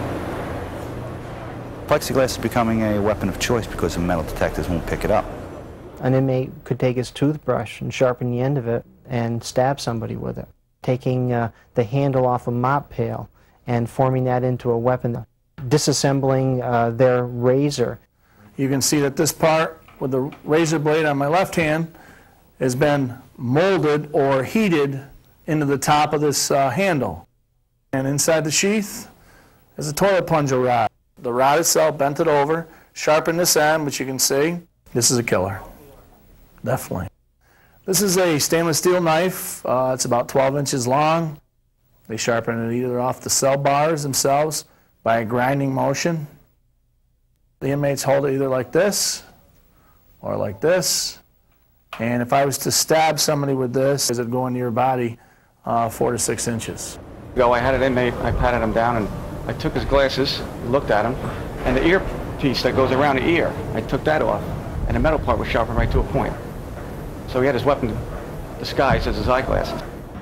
Plexiglass is becoming a weapon of choice because the metal detectors won't pick it up. An inmate could take his toothbrush and sharpen the end of it and stab somebody with it. Taking the handle off a mop pail and forming that into a weapon. Disassembling their razor. You can see that this part with the razor blade on my left hand has been molded or heated into the top of this handle. And inside the sheath is a toilet plunger rod. The rod itself, bent it over, sharpened this end, which you can see. This is a killer, definitely. This is a stainless steel knife. It's about 12 inches long. They sharpen it either off the cell bars themselves by a grinding motion. The inmates hold it either like this or like this. And if I was to stab somebody with this, it would go into your body 4 to 6 inches. I had an inmate, I patted him down, and I took his glasses, looked at him, and the earpiece that goes around the ear, I took that off, and the metal part was sharpened right to a point. So he had his weapon disguised as his eyeglasses.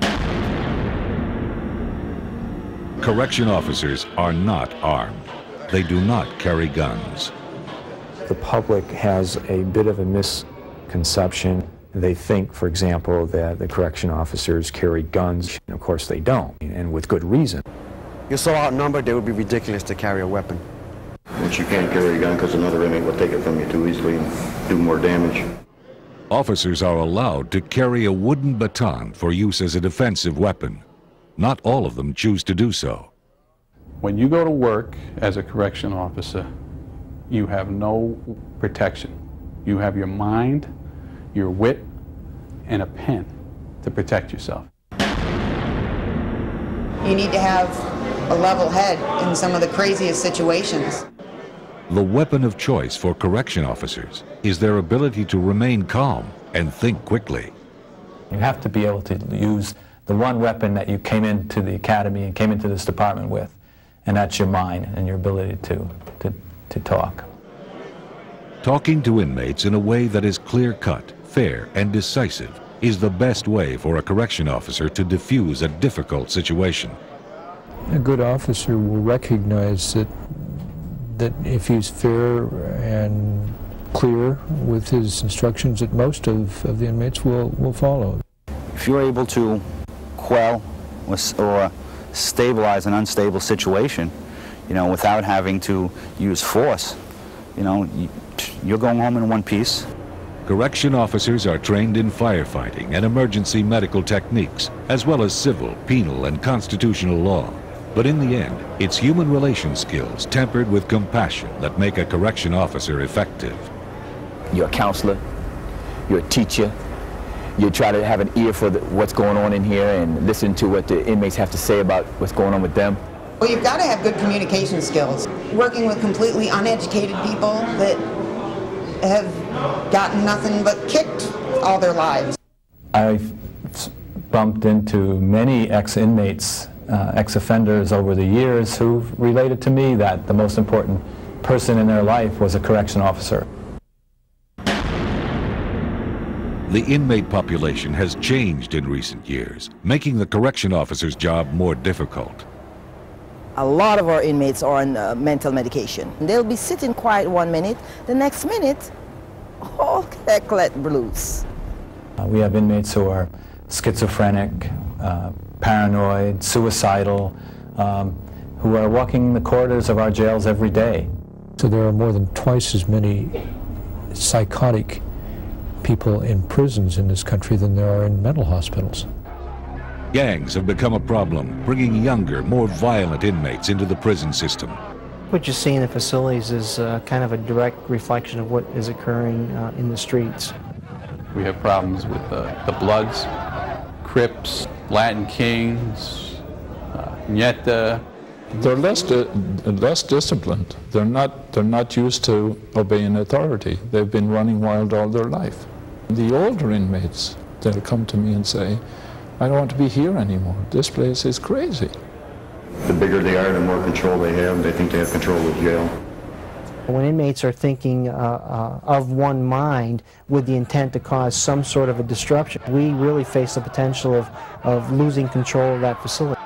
Correction officers are not armed. They do not carry guns. The public has a bit of a misconception. They think, for example, that the correction officers carry guns. Of course they don't, and with good reason. You're so outnumbered, it would be ridiculous to carry a weapon. Which you can't carry a gun because another inmate will take it from you too easily and do more damage. Officers are allowed to carry a wooden baton for use as a defensive weapon. Not all of them choose to do so. When you go to work as a correction officer, you have no protection. You have your mind, your wit, and a pen to protect yourself. You need to have a level head in some of the craziest situations. The weapon of choice for correction officers is their ability to remain calm and think quickly. You have to be able to use the one weapon that you came into the academy and came into this department with, and that's your mind and your ability to talk. Talking to inmates in a way that is clear-cut, fair, and decisive is the best way for a correction officer to diffuse a difficult situation. A good officer will recognize that if he's fair and clear with his instructions, that most of the inmates will follow. If you're able to quell or stabilize an unstable situation, without having to use force, you're going home in one piece, Correction officers are trained in firefighting and emergency medical techniques, as well as civil, penal, and constitutional law. But in the end, it's human relations skills tempered with compassion that make a correction officer effective. You're a counselor, you're a teacher, you try to have an ear for what's going on in here and listen to what the inmates have to say about what's going on with them. Well, you've got to have good communication skills. Working with completely uneducated people that have gotten nothing but kicked all their lives. I've bumped into many ex-inmates, ex-offenders over the years who've related to me that the most important person in their life was a correction officer. The inmate population has changed in recent years, making the correction officer's job more difficult. A lot of our inmates are on mental medication. They'll be sitting quiet 1 minute, the next minute, all heck let loose. We have inmates who are schizophrenic, paranoid, suicidal, who are walking the corridors of our jails every day. So there are more than twice as many psychotic people in prisons in this country than there are in mental hospitals. Gangs have become a problem, bringing younger, more violent inmates into the prison system. What you see in the facilities is kind of a direct reflection of what is occurring in the streets. We have problems with the Bloods, Crips, Latin Kings, Nieta. They're less disciplined. They're not used to obeying authority. They've been running wild all their life. The older inmates, they'll come to me and say, I don't want to be here anymore. This place is crazy. The bigger they are, the more control they have. They think they have control of the jail. When inmates are thinking of one mind with the intent to cause some sort of a disruption, we really face the potential of losing control of that facility.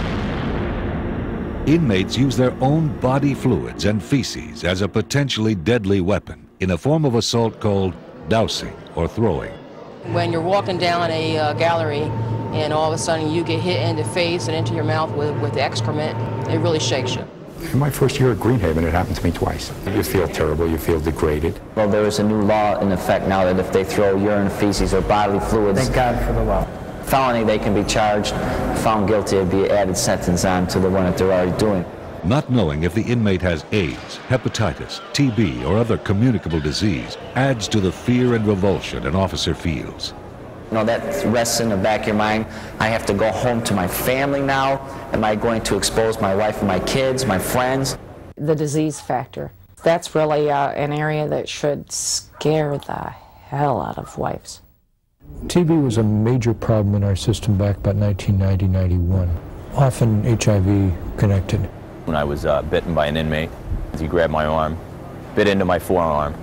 Inmates use their own body fluids and feces as a potentially deadly weapon in a form of assault called dousing or throwing. When you're walking down a gallery and all of a sudden you get hit in the face and into your mouth with excrement, it really shakes you. In my first year at Greenhaven, it happened to me twice. You feel terrible, you feel degraded. Well, there is a new law in effect now that if they throw urine, feces, or bodily fluids, thank God for the law, felony, they can be charged, found guilty, it'd be an added sentence on to the one that they're already doing. Not knowing if the inmate has AIDS, hepatitis, TB, or other communicable disease adds to the fear and revulsion an officer feels. You know, that rests in the back of your mind. I have to go home to my family now. Am I going to expose my wife and my kids, my friends? The disease factor. That's really an area that should scare the hell out of wives. TB was a major problem in our system back about 1990-91, often HIV connected. When I was bitten by an inmate, he grabbed my arm, bit into my forearm.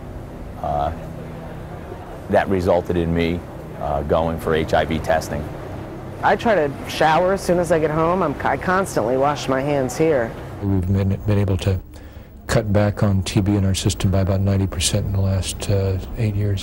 That resulted in me going for HIV testing. I try to shower as soon as I get home. I constantly wash my hands here. We've been able to cut back on TB in our system by about 90% in the last 8 years.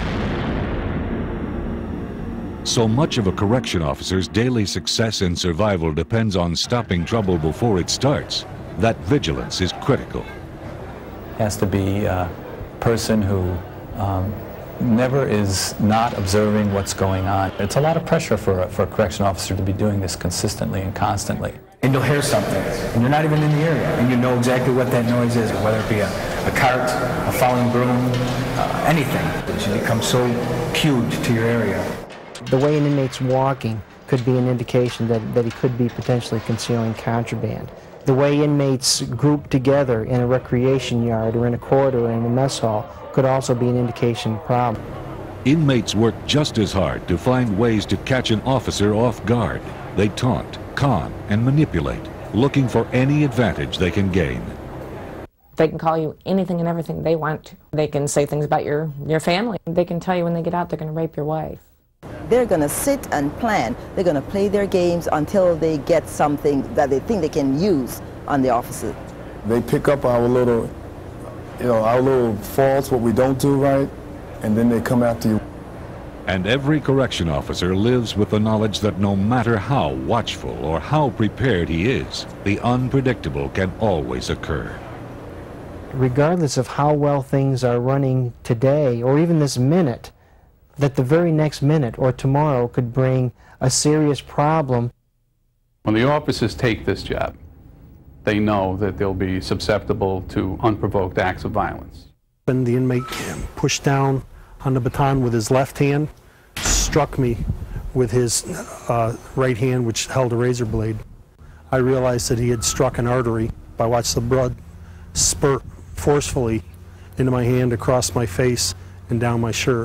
So much of a correction officer's daily success and survival depends on stopping trouble before it starts. That vigilance is critical. Has to be a person who never is not observing what's going on. It's a lot of pressure for a correction officer to be doing this consistently and constantly. And you'll hear something, and you're not even in the area, and you know exactly what that noise is, whether it be a cart, a falling broom, anything. You become so cued to your area. The way an inmate's walking could be an indication that he could be potentially concealing contraband. The way inmates group together in a recreation yard or in a corridor or in a mess hall could also be an indication of a problem. Inmates work just as hard to find ways to catch an officer off guard. They taunt, con, and manipulate, looking for any advantage they can gain. They can call you anything and everything they want to. They can say things about your family. They can tell you when they get out they're going to rape your wife. They're going to sit and plan. They're going to play their games until they get something that they think they can use on the officer. They pick up our little, our little faults, what we don't do right, and then they come after you. And every correction officer lives with the knowledge that no matter how watchful or how prepared he is, the unpredictable can always occur. regardless of how well things are running today or even this minute, that the very next minute or tomorrow could bring a serious problem. When the officers take this job, they know that they'll be susceptible to unprovoked acts of violence. And the inmate pushed down on the baton with his left hand, struck me with his right hand, which held a razor blade. I realized that he had struck an artery. I watched the blood spurt forcefully into my hand, across my face, and down my shirt.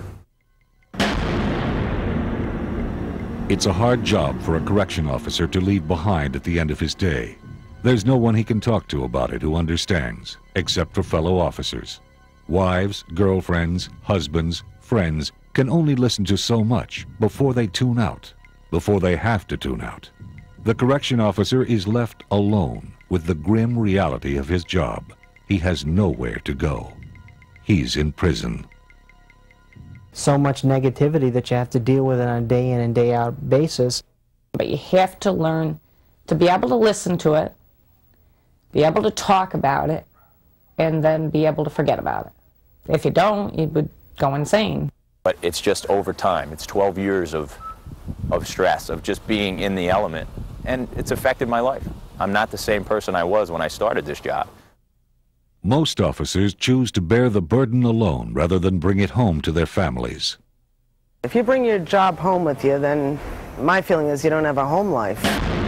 It's a hard job for a correction officer to leave behind at the end of his day. There's no one he can talk to about it who understands, except for fellow officers. Wives, girlfriends, husbands, friends can only listen to so much before they tune out, before they have to tune out. The correction officer is left alone with the grim reality of his job. He has nowhere to go. He's in prison. So much negativity that you have to deal with on a day in and day out basis. But you have to learn to be able to listen to it, be able to talk about it, and then be able to forget about it. If you don't, you would go insane. But it's just over time. It's 12 years of stress, of just being in the element. And it's affected my life. I'm not the same person I was when I started this job. Most officers choose to bear the burden alone rather than bring it home to their families. If you bring your job home with you, then my feeling is you don't have a home life.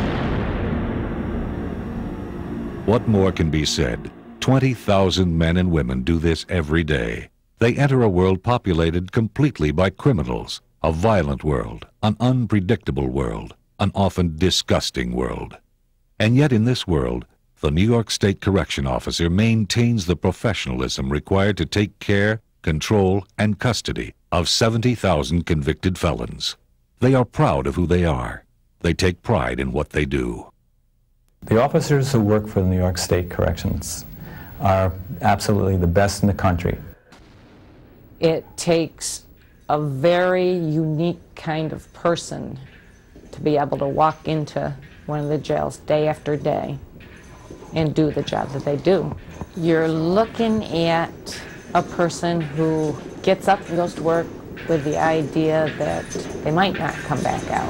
What more can be said? 20,000 men and women do this every day. They enter a world populated completely by criminals, a violent world, an unpredictable world, an often disgusting world. And yet in this world, the New York State Correction Officer maintains the professionalism required to take care, control, and custody of 70,000 convicted felons. They are proud of who they are. They take pride in what they do. The officers who work for the New York State Corrections are absolutely the best in the country. It takes a very unique kind of person to be able to walk into one of the jails day after day and do the job that they do. You're looking at a person who gets up and goes to work with the idea that they might not come back out.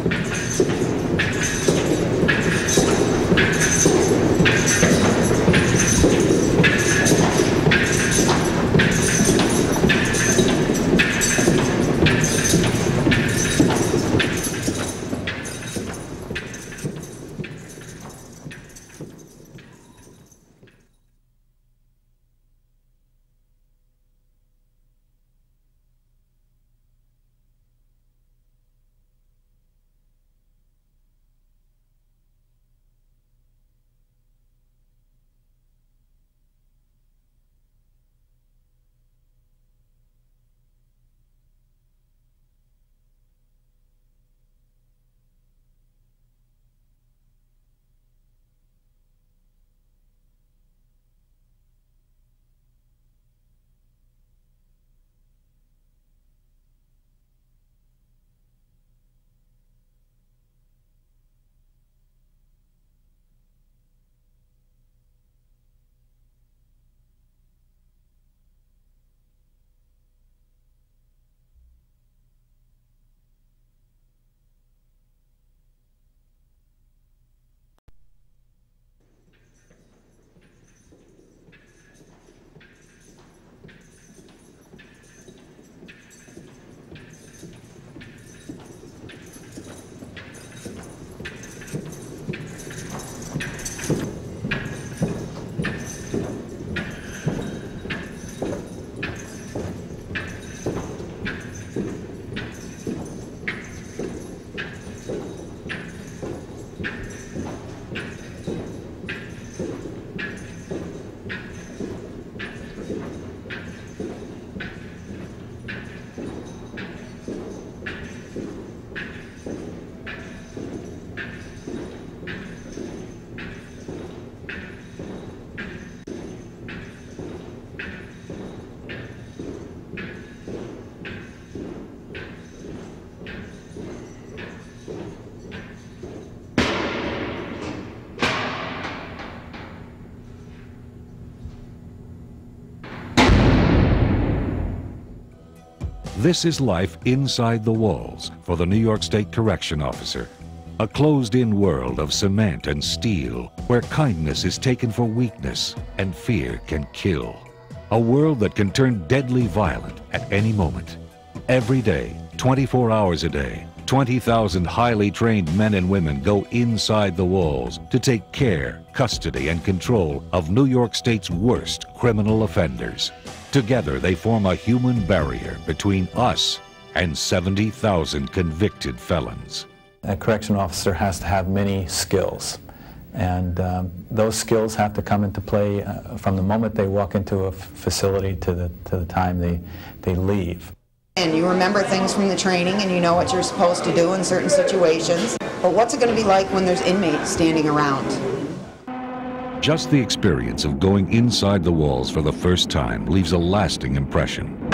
This is life inside the walls for the New York State Correction Officer. A closed-in world of cement and steel where kindness is taken for weakness and fear can kill. A world that can turn deadly violent at any moment. Every day, 24 hours a day, 20,000 highly trained men and women go inside the walls to take care, custody, and control of New York State's worst criminal offenders. Together, they form a human barrier between us and 70,000 convicted felons. A correction officer has to have many skills, and those skills have to come into play from the moment they walk into a facility to the time they leave. And you remember things from the training and you know what you're supposed to do in certain situations. But what's it going to be like when there's inmates standing around? Just the experience of going inside the walls for the first time leaves a lasting impression. When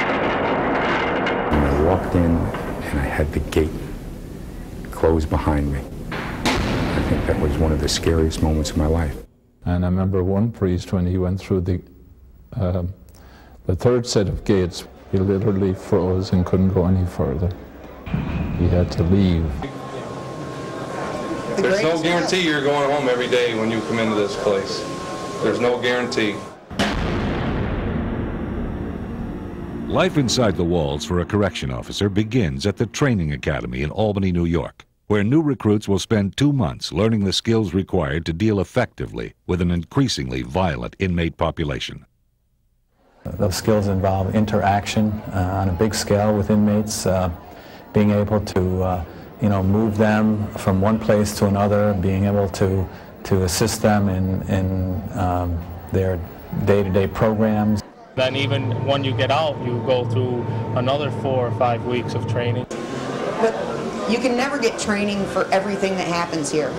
I walked in and I had the gate closed behind me, I think that was one of the scariest moments of my life. And I remember one priest, when he went through the third set of gates, he literally froze and couldn't go any further. He had to leave. There's no guarantee you're going home every day when you come into this place. There's no guarantee. Life inside the walls for a correction officer begins at the Training Academy in Albany, New York, where new recruits will spend 2 months learning the skills required to deal effectively with an increasingly violent inmate population. Those skills involve interaction on a big scale with inmates, being able to move them from one place to another, being able to assist them in their day-to-day programs. Then even when you get out, you go through another 4 or 5 weeks of training. But you can never get training for everything that happens here.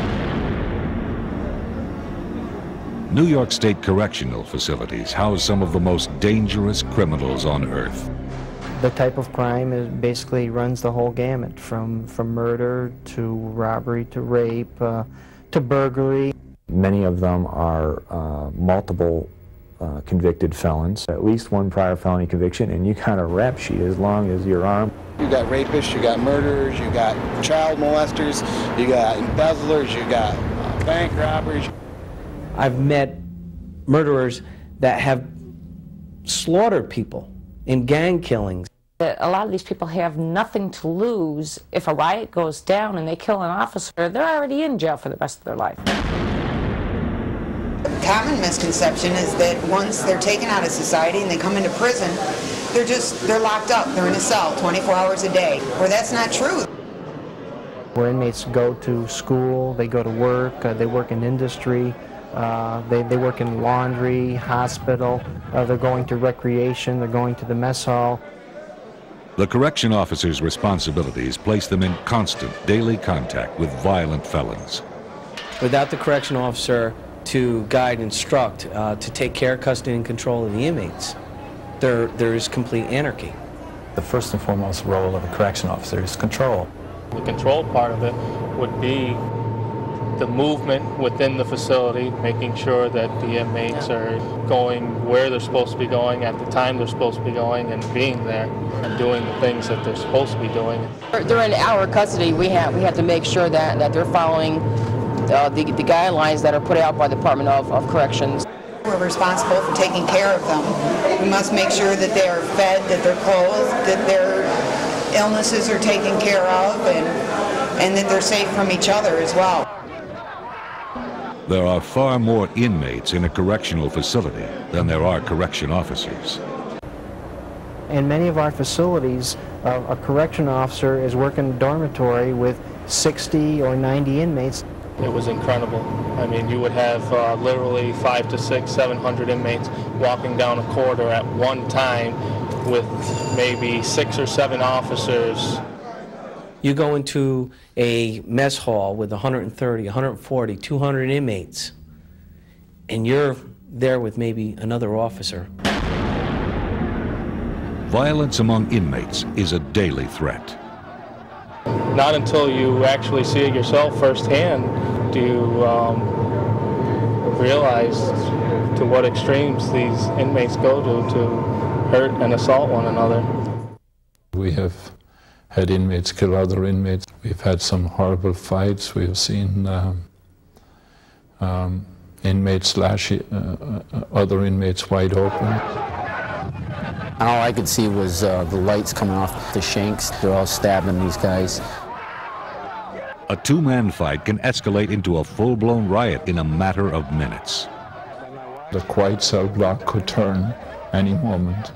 New York State correctional facilities house some of the most dangerous criminals on earth. The type of crime basically runs the whole gamut, from murder to robbery to rape to burglary. Many of them are multiple convicted felons, at least one prior felony conviction, and you got a rap sheet as long as your arm. You got rapists, you got murderers, you got child molesters, you got embezzlers, you got bank robbers. I've met murderers that have slaughtered people in gang killings. A lot of these people have nothing to lose. If a riot goes down and they kill an officer, they're already in jail for the rest of their life. The common misconception is that once they're taken out of society and they come into prison, they're locked up, they're in a cell 24 hours a day, where that's not true. Where inmates go to school, they go to work, they work in industry, they work in laundry, hospital, they're going to recreation, they're going to the mess hall. The correction officer's responsibilities place them in constant daily contact with violent felons. Without the correction officer to guide, instruct, to take care, custody, and control of the inmates, there is complete anarchy. The first and foremost role of a correction officer is control. The control part of it would be the movement within the facility, making sure that the inmates are going where they're supposed to be going at the time they're supposed to be going, and being there and doing the things that they're supposed to be doing. During our custody, we have to make sure that they're following the guidelines that are put out by the Department of Corrections. We're responsible for taking care of them. We must make sure that they are fed, that they're clothed, that their illnesses are taken care of, and that they're safe from each other as well. There are far more inmates in a correctional facility than there are correction officers. In many of our facilities, a correction officer is working in a dormitory with 60 or 90 inmates. It was incredible. I mean, you would have literally 500 to 600, 700 inmates walking down a corridor at one time with maybe 6 or 7 officers. You go into a mess hall with 130, 140, 200 inmates, and you're there with maybe another officer. Violence among inmates is a daily threat. Not until you actually see it yourself firsthand do you realize to what extremes these inmates go to hurt and assault one another. We have had inmates kill other inmates. We've had some horrible fights. We've seen inmates slash other inmates wide open. All I could see was the lights coming off the shanks. They're all stabbing these guys. A two-man fight can escalate into a full-blown riot in a matter of minutes. The quiet cell block could turn any moment.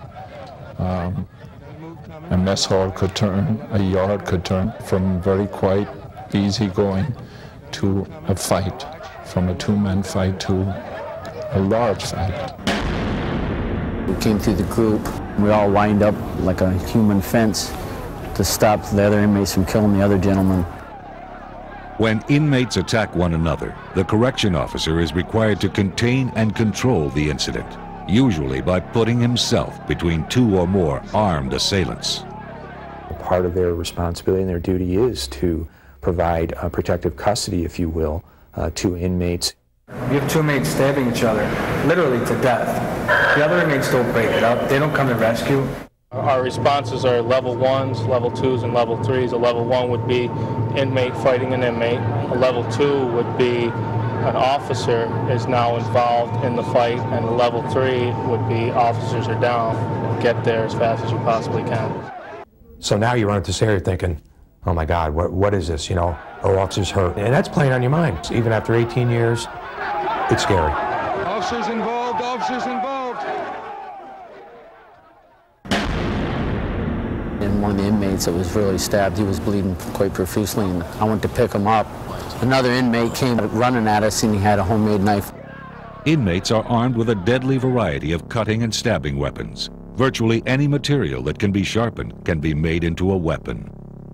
A mess hall could turn, a yard could turn, from very quiet, easygoing to a fight, from a two-man fight to a large fight. We came through the group. We all lined up like a human fence to stop the other inmates from killing the other gentleman. When inmates attack one another, the correction officer is required to contain and control the incident, usually by putting himself between two or more armed assailants. Part of their responsibility and their duty is to provide protective custody, if you will, to inmates. You have two inmates stabbing each other, literally to death. The other inmates don't break it up. They don't come to rescue. Our responses are level 1s, level 2s, and level 3s. A level 1 would be inmate fighting an inmate. A level 2 would be an officer is now involved in the fight, and a level 3 would be officers are down. Get there as fast as you possibly can. So now you run into this area thinking, oh my God, what is this, you know? Oh, officer's hurt. And that's playing on your mind. Even after 18 years, it's scary. Officers involved, officers involved. And one of the inmates that was really stabbed, he was bleeding quite profusely, and I went to pick him up. Another inmate came running at us, and he had a homemade knife. Inmates are armed with a deadly variety of cutting and stabbing weapons. Virtually any material that can be sharpened can be made into a weapon.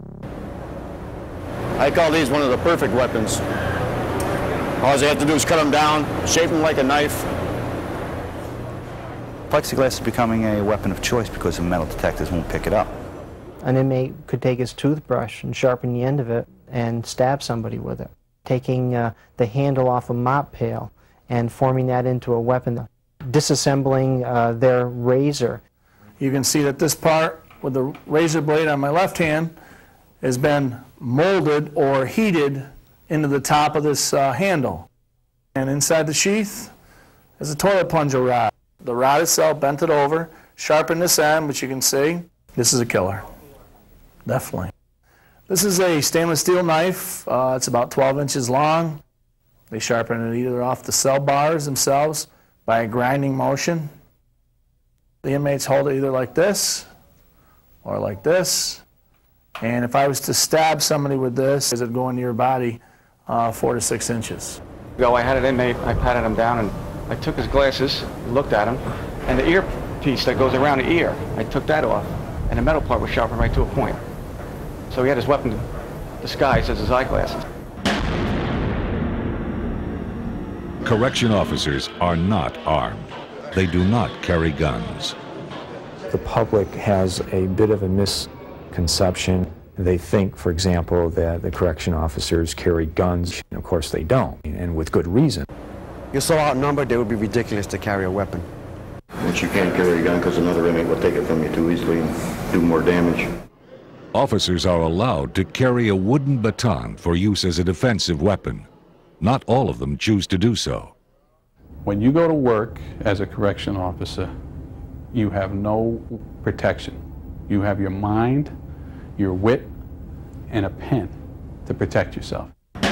I call these one of the perfect weapons. All they have to do is cut them down, shape them like a knife. Plexiglass is becoming a weapon of choice because the metal detectors won't pick it up. An inmate could take his toothbrush and sharpen the end of it and stab somebody with it. Taking the handle off a mop pail and forming that into a weapon. Disassembling their razor. You can see that this part with the razor blade on my left hand has been molded or heated into the top of this handle. And inside the sheath is a toilet plunger rod. The rod itself bent it over, sharpened this end, which you can see. This is a killer, definitely. This is a stainless steel knife. It's about 12 inches long. They sharpen it either off the cell bars themselves by a grinding motion. The inmates hold it either like this or like this. And if I was to stab somebody with this, it would go into your body 4 to 6 inches. I had an inmate, I patted him down, and I took his glasses, looked at him, and the earpiece that goes around the ear, I took that off, and the metal part was sharpened right to a point. So he had his weapon disguised as his eyeglasses. Correction officers are not armed. They do not carry guns. The public has a bit of a misconception. They think, for example, that the correction officers carry guns. Of course they don't, and with good reason. You're so outnumbered, it would be ridiculous to carry a weapon. But you can't carry a gun because another inmate will take it from you too easily and do more damage. Officers are allowed to carry a wooden baton for use as a defensive weapon. Not all of them choose to do so. When you go to work as a correction officer, you have no protection. You have your mind, your wit, and a pen to protect yourself.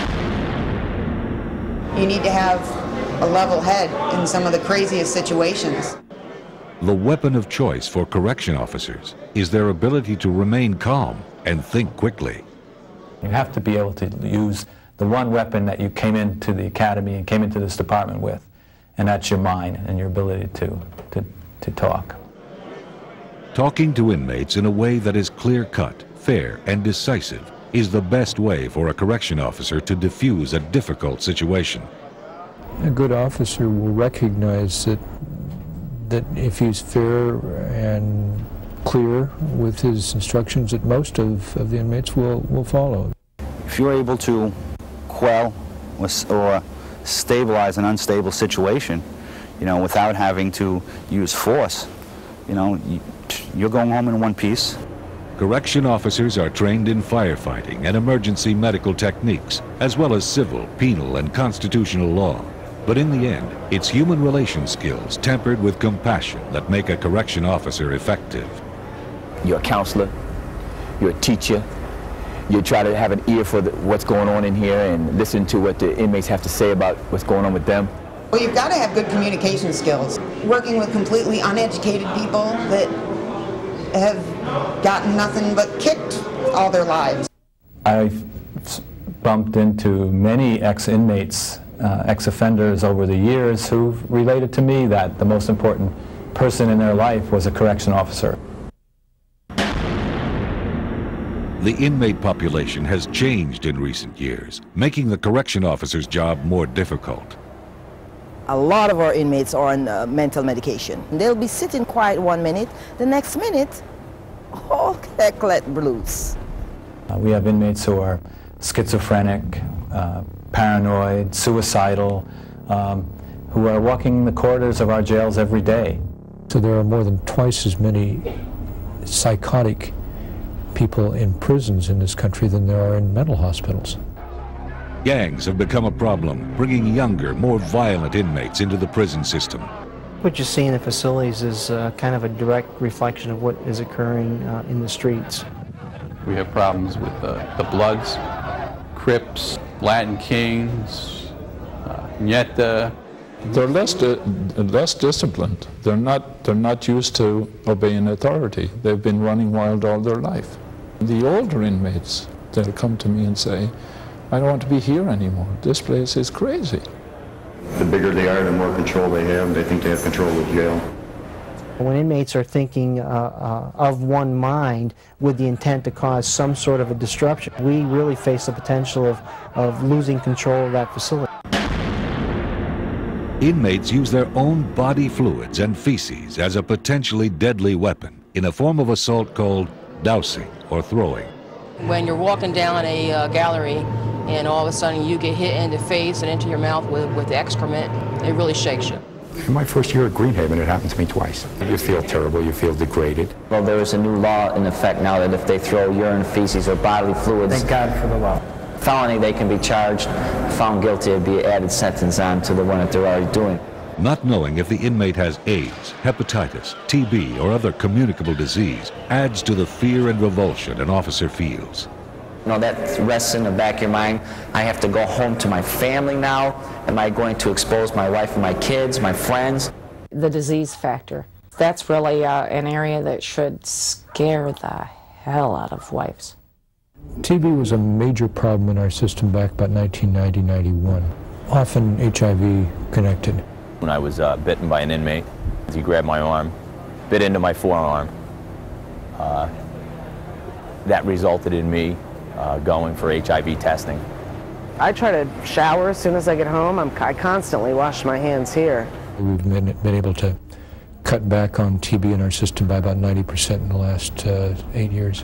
You need to have a level head in some of the craziest situations. The weapon of choice for correction officers is their ability to remain calm and think quickly. You have to be able to use the one weapon that you came into the academy and came into this department with, and that's your mind and your ability to talk. Talking to inmates in a way that is clear-cut, fair, and decisive is the best way for a correction officer to diffuse a difficult situation. A good officer will recognize that if he's fair and clear with his instructions, that most of the inmates will follow. If you're able to quell or stabilize an unstable situation, without having to use force, you're going home in one piece. Correction officers are trained in firefighting and emergency medical techniques, as well as civil, penal, and constitutional law. But in the end, it's human relations skills tempered with compassion that make a correction officer effective. You're a counselor, you're a teacher, you try to have an ear for what's going on in here and listen to what the inmates have to say about what's going on with them. Well, you've got to have good communication skills. Working with completely uneducated people that have gotten nothing but kicked all their lives. I've bumped into many ex-inmates, ex-offenders over the years who've related to me that the most important person in their life was a correction officer. The inmate population has changed in recent years, making the correction officer's job more difficult. A lot of our inmates are on mental medication. They'll be sitting quiet 1 minute, the next minute, all heck let loose. We have inmates who are schizophrenic, paranoid, suicidal, who are walking the corridors of our jails every day. So there are more than twice as many psychotic people in prisons in this country than there are in mental hospitals. Gangs have become a problem, bringing younger, more violent inmates into the prison system. What you see in the facilities is kind of a direct reflection of what is occurring in the streets. We have problems with the Bloods, Crips, Latin Kings, Nieta. They're less disciplined. They're not used to obeying authority. They've been running wild all their life. The older inmates, they'll come to me and say, I don't want to be here anymore. This place is crazy. The bigger they are, the more control they have. They think they have control of the jail. When inmates are thinking of one mind with the intent to cause some sort of a disruption, we really face the potential of losing control of that facility. Inmates use their own body fluids and feces as a potentially deadly weapon in a form of assault called dousing or throwing. When you're walking down a gallery and all of a sudden you get hit in the face and into your mouth with excrement, it really shakes you. In my first year at Greenhaven, it happened to me twice. You feel terrible, you feel degraded. Well, there is a new law in effect now that if they throw urine, feces, or bodily fluids, Thank God for the law. felony, they can be charged. Found guilty, it'd be an added sentence on to the one that they're already doing. Not knowing if the inmate has AIDS, hepatitis, TB, or other communicable disease adds to the fear and revulsion an officer feels. You know, that rests in the back of your mind. I have to go home to my family now. Am I going to expose my wife and my kids, my friends? The disease factor. That's really an area that should scare the hell out of wives. TB was a major problem in our system back about 1990-91, often HIV connected. When I was bitten by an inmate, he grabbed my arm, bit into my forearm. That resulted in me going for HIV testing. I try to shower as soon as I get home. I constantly wash my hands here. We've been able to cut back on TB in our system by about 90% in the last 8 years.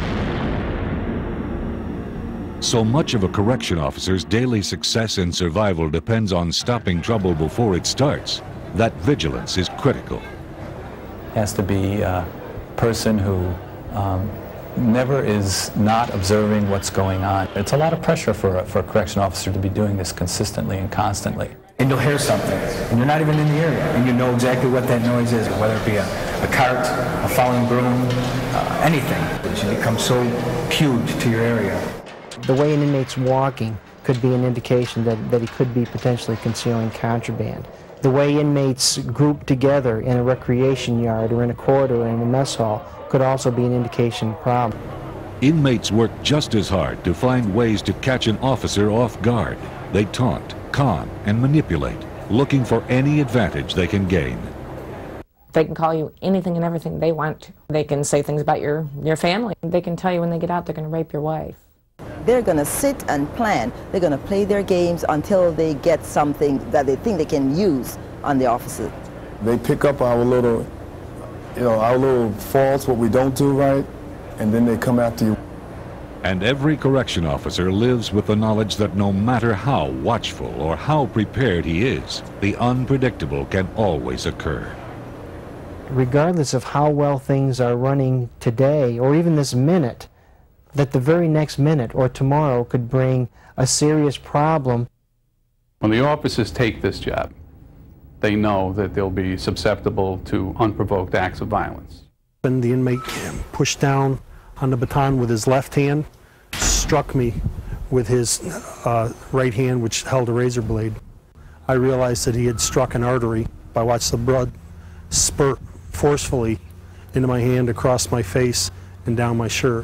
So much of a correction officer's daily success and survival depends on stopping trouble before it starts. That vigilance is critical. Has to be a person who never is not observing what's going on. It's a lot of pressure for a correction officer to be doing this consistently and constantly. And you'll hear something, and you're not even in the area, and you know exactly what that noise is, whether it be a cart, a falling broom, anything. You become so huge to your area. The way an inmate's walking could be an indication that he could be potentially concealing contraband. The way inmates group together in a recreation yard or in a corridor or in a mess hall could also be an indication of problem. Inmates work just as hard to find ways to catch an officer off guard. They taunt, con, and manipulate, looking for any advantage they can gain. They can call you anything and everything they want to. They can say things about your family. They can tell you when they get out they're going to rape your wife. They're going to sit and plan. They're going to play their games until they get something that they think they can use on the officers. They pick up our little, our little faults, what we don't do right, and then they come after you. And every correction officer lives with the knowledge that no matter how watchful or how prepared he is, the unpredictable can always occur. regardless of how well things are running today, or even this minute, that the very next minute or tomorrow could bring a serious problem. When the officers take this job, they know that they'll be susceptible to unprovoked acts of violence. When the inmate pushed down on the baton with his left hand, struck me with his right hand, which held a razor blade. I realized that he had struck an artery. I watched the blood spurt forcefully into my hand, across my face, and down my shirt.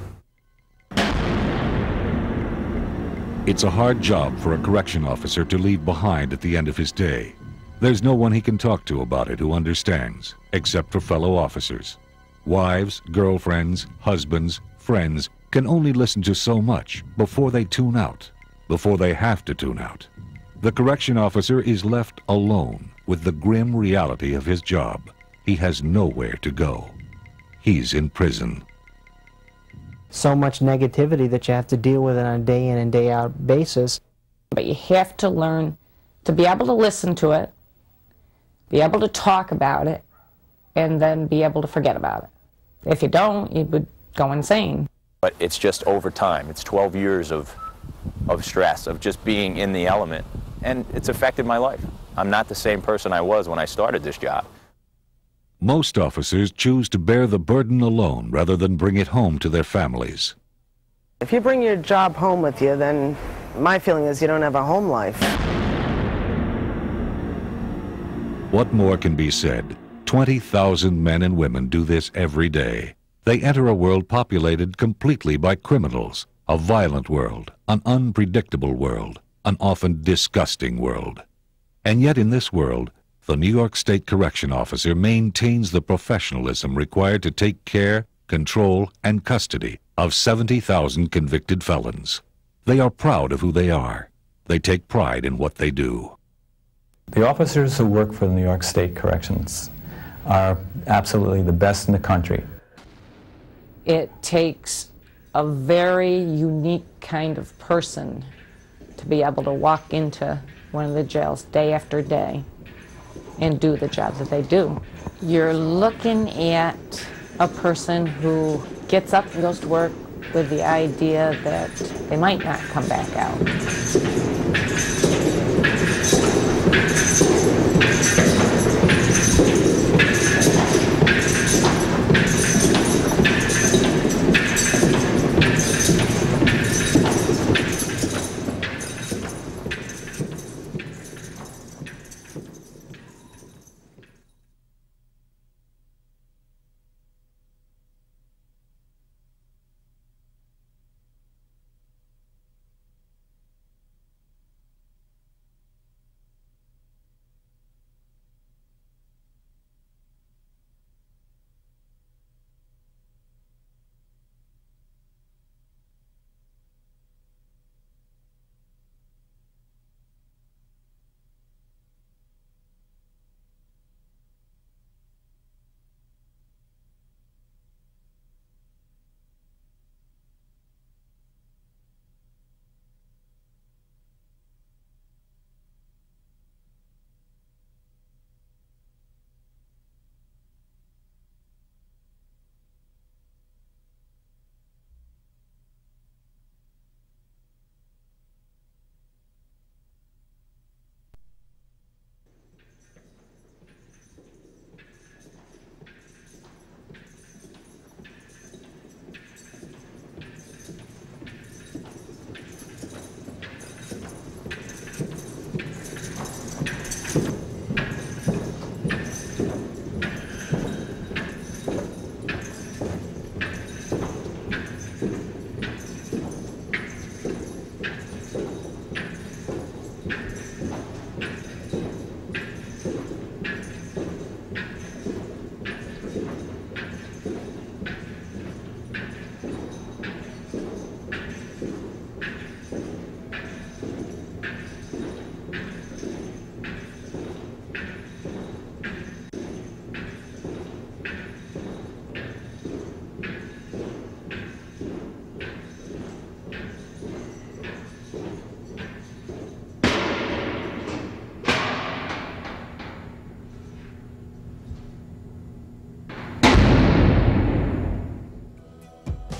It's a hard job for a correction officer to leave behind at the end of his day. There's no one he can talk to about it who understands, except for fellow officers. Wives, girlfriends, husbands, friends can only listen to so much before they tune out, before they have to tune out. The correction officer is left alone with the grim reality of his job. He has nowhere to go. He's in prison. So much negativity that you have to deal with on a day in and day out basis. But you have to learn to be able to listen to it, be able to talk about it, and then be able to forget about it. If you don't, you would go insane. But it's just over time. It's 12 years of stress, of just being in the element, and it's affected my life. I'm not the same person I was when I started this job. Most officers choose to bear the burden alone rather than bring it home to their families. If you bring your job home with you, then my feeling is you don't have a home life. What more can be said? 20,000 men and women do this every day. They enter a world populated completely by criminals, a violent world, an unpredictable world, an often disgusting world. And yet in this world, the New York State Correction Officer maintains the professionalism required to take care, control, and custody of 70,000 convicted felons. They are proud of who they are. They take pride in what they do. The officers who work for the New York State Corrections are absolutely the best in the country. It takes a very unique kind of person to be able to walk into one of the jails day after day and do the job that they do. You're looking at a person who gets up and goes to work with the idea that they might not come back out.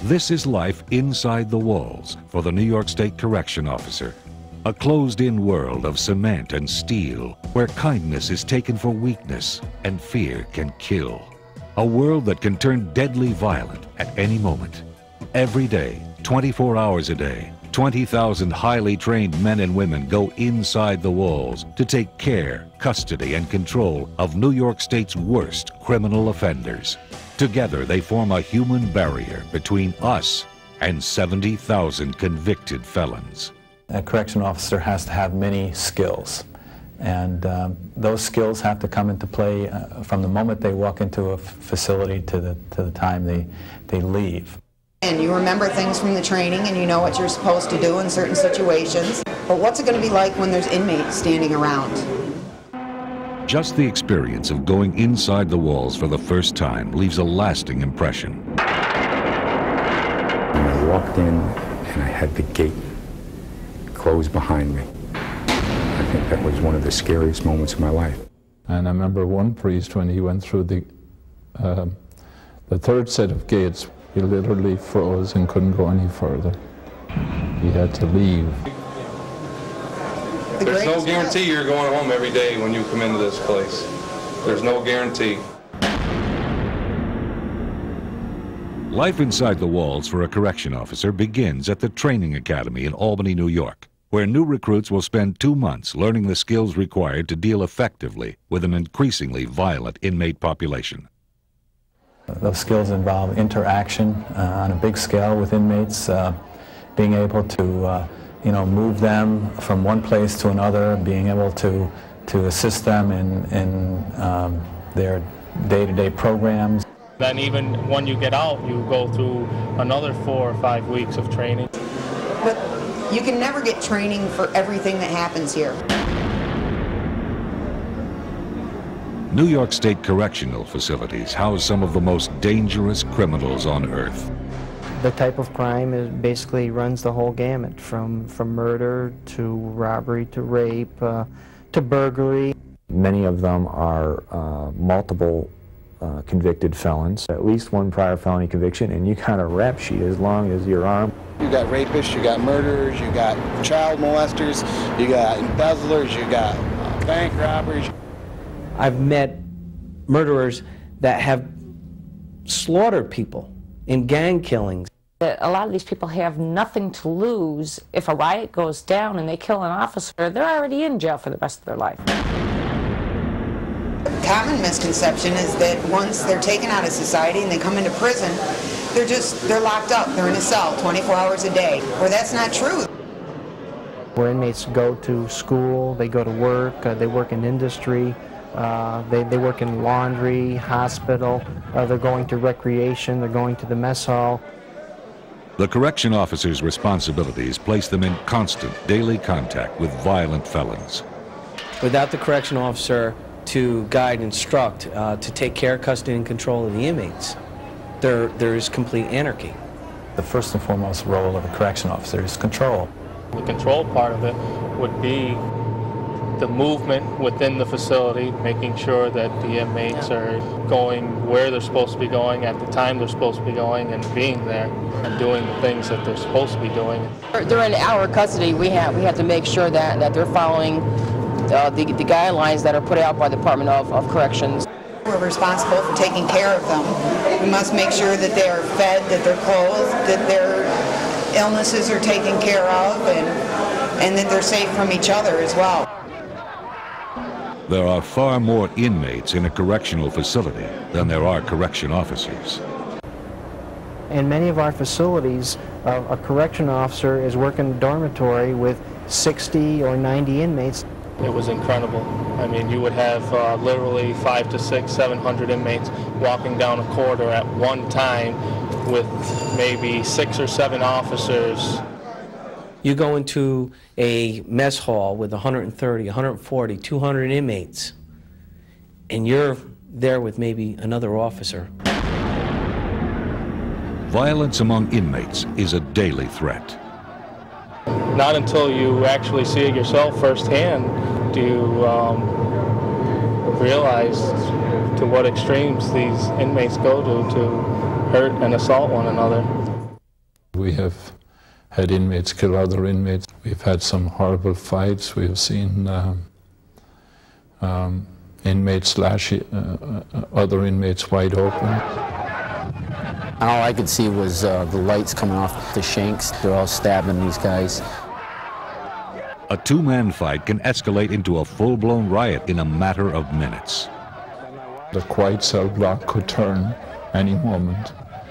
This is life inside the walls for the New York State Correction Officer. A closed-in world of cement and steel where kindness is taken for weakness and fear can kill. A world that can turn deadly violent at any moment. Every day, 24 hours a day, 20,000 highly trained men and women go inside the walls to take care, custody, and control of New York State's worst criminal offenders. Together, they form a human barrier between us and 70,000 convicted felons. A correction officer has to have many skills, and those skills have to come into play from the moment they walk into a facility to the time they leave. And you remember things from the training and you know what you're supposed to do in certain situations. But what's it going to be like when there's inmates standing around? Just the experience of going inside the walls for the first time leaves a lasting impression. When I walked in and I had the gate closed behind me, I think that was one of the scariest moments of my life. And I remember one priest, when he went through the third set of gates, he literally froze and couldn't go any further. He had to leave. There's no guarantee you're going home every day when you come into this place. There's no guarantee. Life inside the walls for a correction officer begins at the Training Academy in Albany, New York, where new recruits will spend 2 months learning the skills required to deal effectively with an increasingly violent inmate population. Those skills involve interaction on a big scale with inmates, being able to move them from one place to another, being able to assist them in their day-to-day programs. Then even when you get out, you go through another 4 or 5 weeks of training. But you can never get training for everything that happens here. New York State correctional facilities house some of the most dangerous criminals on earth. The type of crime basically runs the whole gamut, from murder to robbery to rape to burglary. Many of them are multiple convicted felons, at least one prior felony conviction, and you got a rap sheet as long as your arm. You got rapists, you got murderers, you got child molesters, you got embezzlers, you got bank robbers. I've met murderers that have slaughtered people in gang killings. A lot of these people have nothing to lose. If a riot goes down and they kill an officer, they're already in jail for the rest of their life. The common misconception is that once they're taken out of society and they come into prison, they're locked up, they're in a cell 24 hours a day, where that's not true. Where inmates go to school, they go to work, they work in industry, they work in laundry, hospital, they're going to recreation, they're going to the mess hall. The correction officer's responsibilities place them in constant daily contact with violent felons. Without the correction officer to guide and instruct, to take care, custody, and control of the inmates, there is complete anarchy. The first and foremost role of a correction officer is control. The control part of it would be the movement within the facility, making sure that the inmates are going where they're supposed to be going at the time they're supposed to be going, and being there and doing the things that they're supposed to be doing. During our custody, we have to make sure that they're following the guidelines that are put out by the Department of Corrections. We're responsible for taking care of them. We must make sure that they are fed, that they're clothed, that their illnesses are taken care of, and that they're safe from each other as well. There are far more inmates in a correctional facility than there are correction officers. In many of our facilities, a correction officer is working in a dormitory with 60 or 90 inmates. It was incredible. I mean, you would have literally 500 to 600, 700 inmates walking down a corridor at one time with maybe 6 or 7 officers. You go into a mess hall with 130, 140, 200 inmates, and you're there with maybe another officer. Violence among inmates is a daily threat. Not until you actually see it yourself firsthand do you realize to what extremes these inmates go to hurt and assault one another. We have had inmates kill other inmates. We've had some horrible fights. We have seen inmates slash other inmates wide open. All I could see was the lights coming off the shanks. They're all stabbing these guys. A two-man fight can escalate into a full-blown riot in a matter of minutes. The quiet cell block could turn any moment.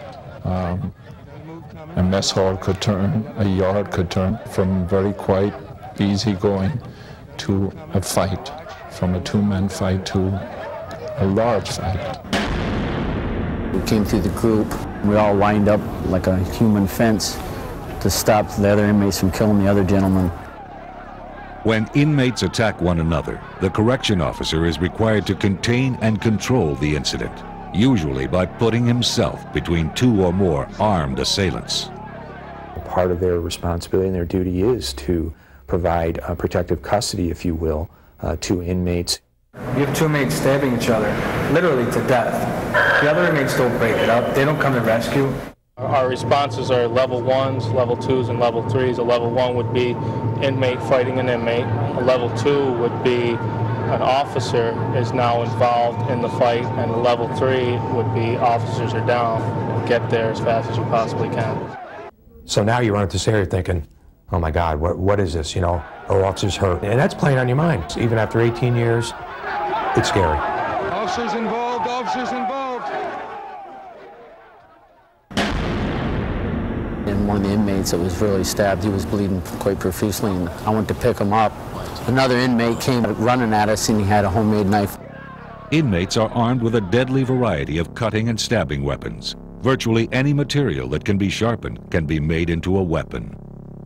A mess hall could turn, a yard could turn from very quiet, easygoing to a fight, from a two-man fight to a large fight. We came through the group. We all lined up like a human fence to stop the other inmates from killing the other gentleman. When inmates attack one another, the correction officer is required to contain and control the incident, usually by putting himself between two or more armed assailants. Part of their responsibility and their duty is to provide protective custody, if you will, to inmates. You have two inmates stabbing each other, literally to death. The other inmates don't break it up. They don't come to rescue. Our responses are level 1s, level 2s, and level 3s. A level 1 would be inmate fighting an inmate. A level 2 would be an officer is now involved in the fight, and a level 3 would be officers are down. Get there as fast as you possibly can. So now you run into this area thinking, oh my God, what is this? You know, our officer's hurt. And that's playing on your mind. Even after 18 years, it's scary. Officers involved, officers involved. And one of the inmates that was really stabbed, he was bleeding quite profusely, and I went to pick him up. Another inmate came running at us, and he had a homemade knife. Inmates are armed with a deadly variety of cutting and stabbing weapons. Virtually any material that can be sharpened can be made into a weapon.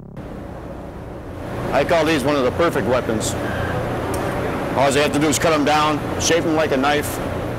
I call these one of the perfect weapons. All they have to do is cut them down, shape them like a knife.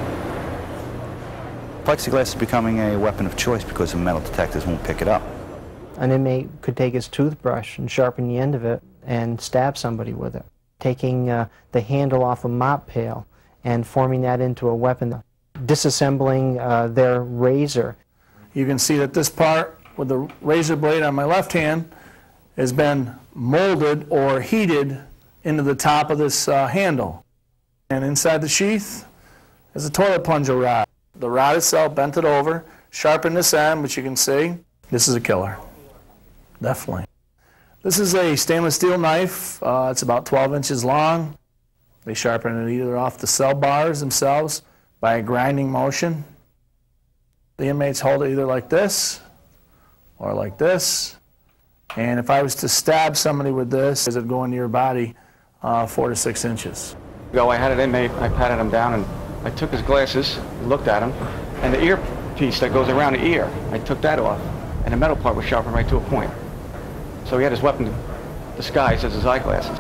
Plexiglass is becoming a weapon of choice because the metal detectors won't pick it up. An inmate could take his toothbrush and sharpen the end of it and stab somebody with it. Taking the handle off a mop pail and forming that into a weapon. Disassembling their razor. You can see that this part with the razor blade on my left hand has been molded or heated into the top of this handle. And inside the sheath is a toilet plunger rod. The rod itself, bent it over, sharpened this end, which you can see. This is a killer, definitely. This is a stainless steel knife. It's about 12 inches long. They sharpen it either off the cell bars themselves by a grinding motion. The inmates hold it either like this or like this. And if I was to stab somebody with this, it would go into your body 4 to 6 inches. I had an inmate, I patted him down, and I took his glasses, looked at him, and the earpiece that goes around the ear, I took that off, and the metal part was sharpened right to a point. So he had his weapon disguised as his eyeglasses.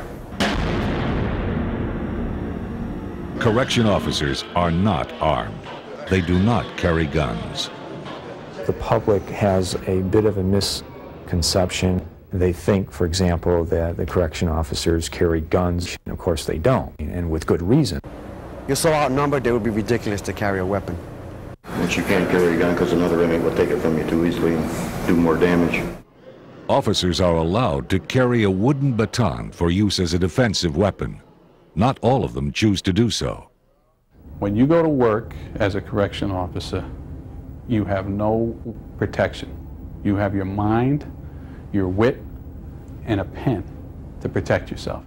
Correction officers are not armed. They do not carry guns. The public has a bit of a misconception. They think, for example, that the correction officers carry guns. Of course they don't, and with good reason. You're so outnumbered, it would be ridiculous to carry a weapon. But you can't carry a gun because another inmate will take it from you too easily and do more damage. Officers are allowed to carry a wooden baton for use as a defensive weapon. Not all of them choose to do so. When you go to work as a correction officer, you have no protection. You have your mind, your wit, and a pen to protect yourself.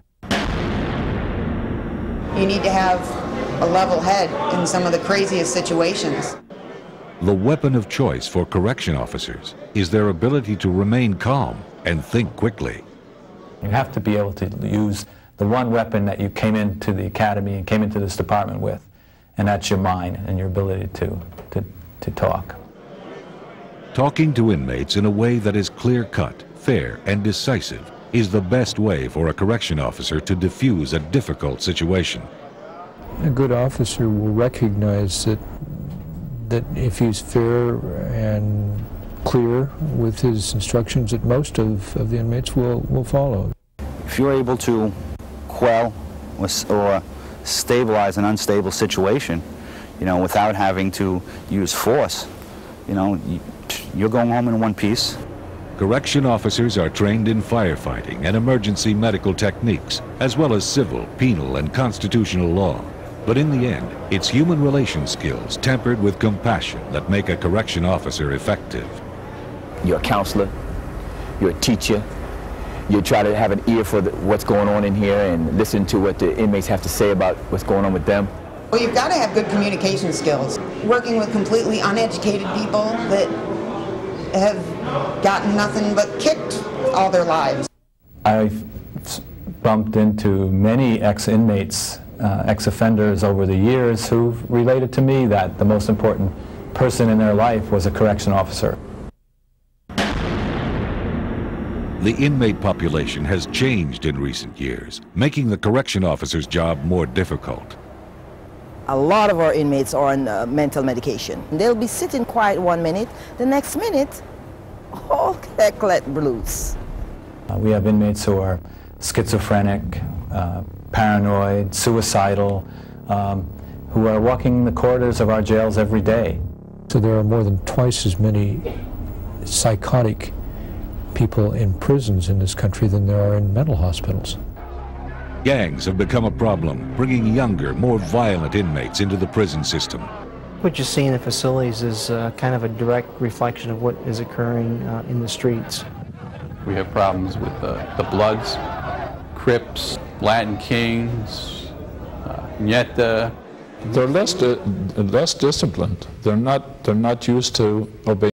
You need to have a level head in some of the craziest situations. The weapon of choice for correction officers is their ability to remain calm and think quickly. You have to be able to use the one weapon that you came into the academy and came into this department with, and that's your mind and your ability to talk. Talking to inmates in a way that is clear-cut, fair, and decisive is the best way for a correction officer to diffuse a difficult situation. A good officer will recognize that if he's fair and clear with his instructions, that most of the inmates will follow. If you're able to quell or stabilize an unstable situation, without having to use force, you're going home in one piece. Correction officers are trained in firefighting and emergency medical techniques, as well as civil, penal, and constitutional law. But in the end, it's human relations skills tempered with compassion that make a correction officer effective. You're a counselor, you're a teacher, you try to have an ear for what's going on in here and listen to what the inmates have to say about what's going on with them. Well, you've got to have good communication skills. Working with completely uneducated people that have gotten nothing but kicked all their lives. I've bumped into many ex-inmates, ex-offenders over the years who've related to me that the most important person in their life was a correction officer. The inmate population has changed in recent years, making the correction officer's job more difficult. A lot of our inmates are on mental medication. They'll be sitting quiet 1 minute, the next minute, all heck let loose. We have inmates who are schizophrenic, paranoid, suicidal, who are walking the corridors of our jails every day. So there are more than twice as many psychotic people in prisons in this country than there are in mental hospitals. Gangs have become a problem, bringing younger, more violent inmates into the prison system. What you see in the facilities is kind of a direct reflection of what is occurring in the streets. We have problems with the Bloods, Crips, Latin Kings, Nieta. They're less disciplined. They're not used to obeying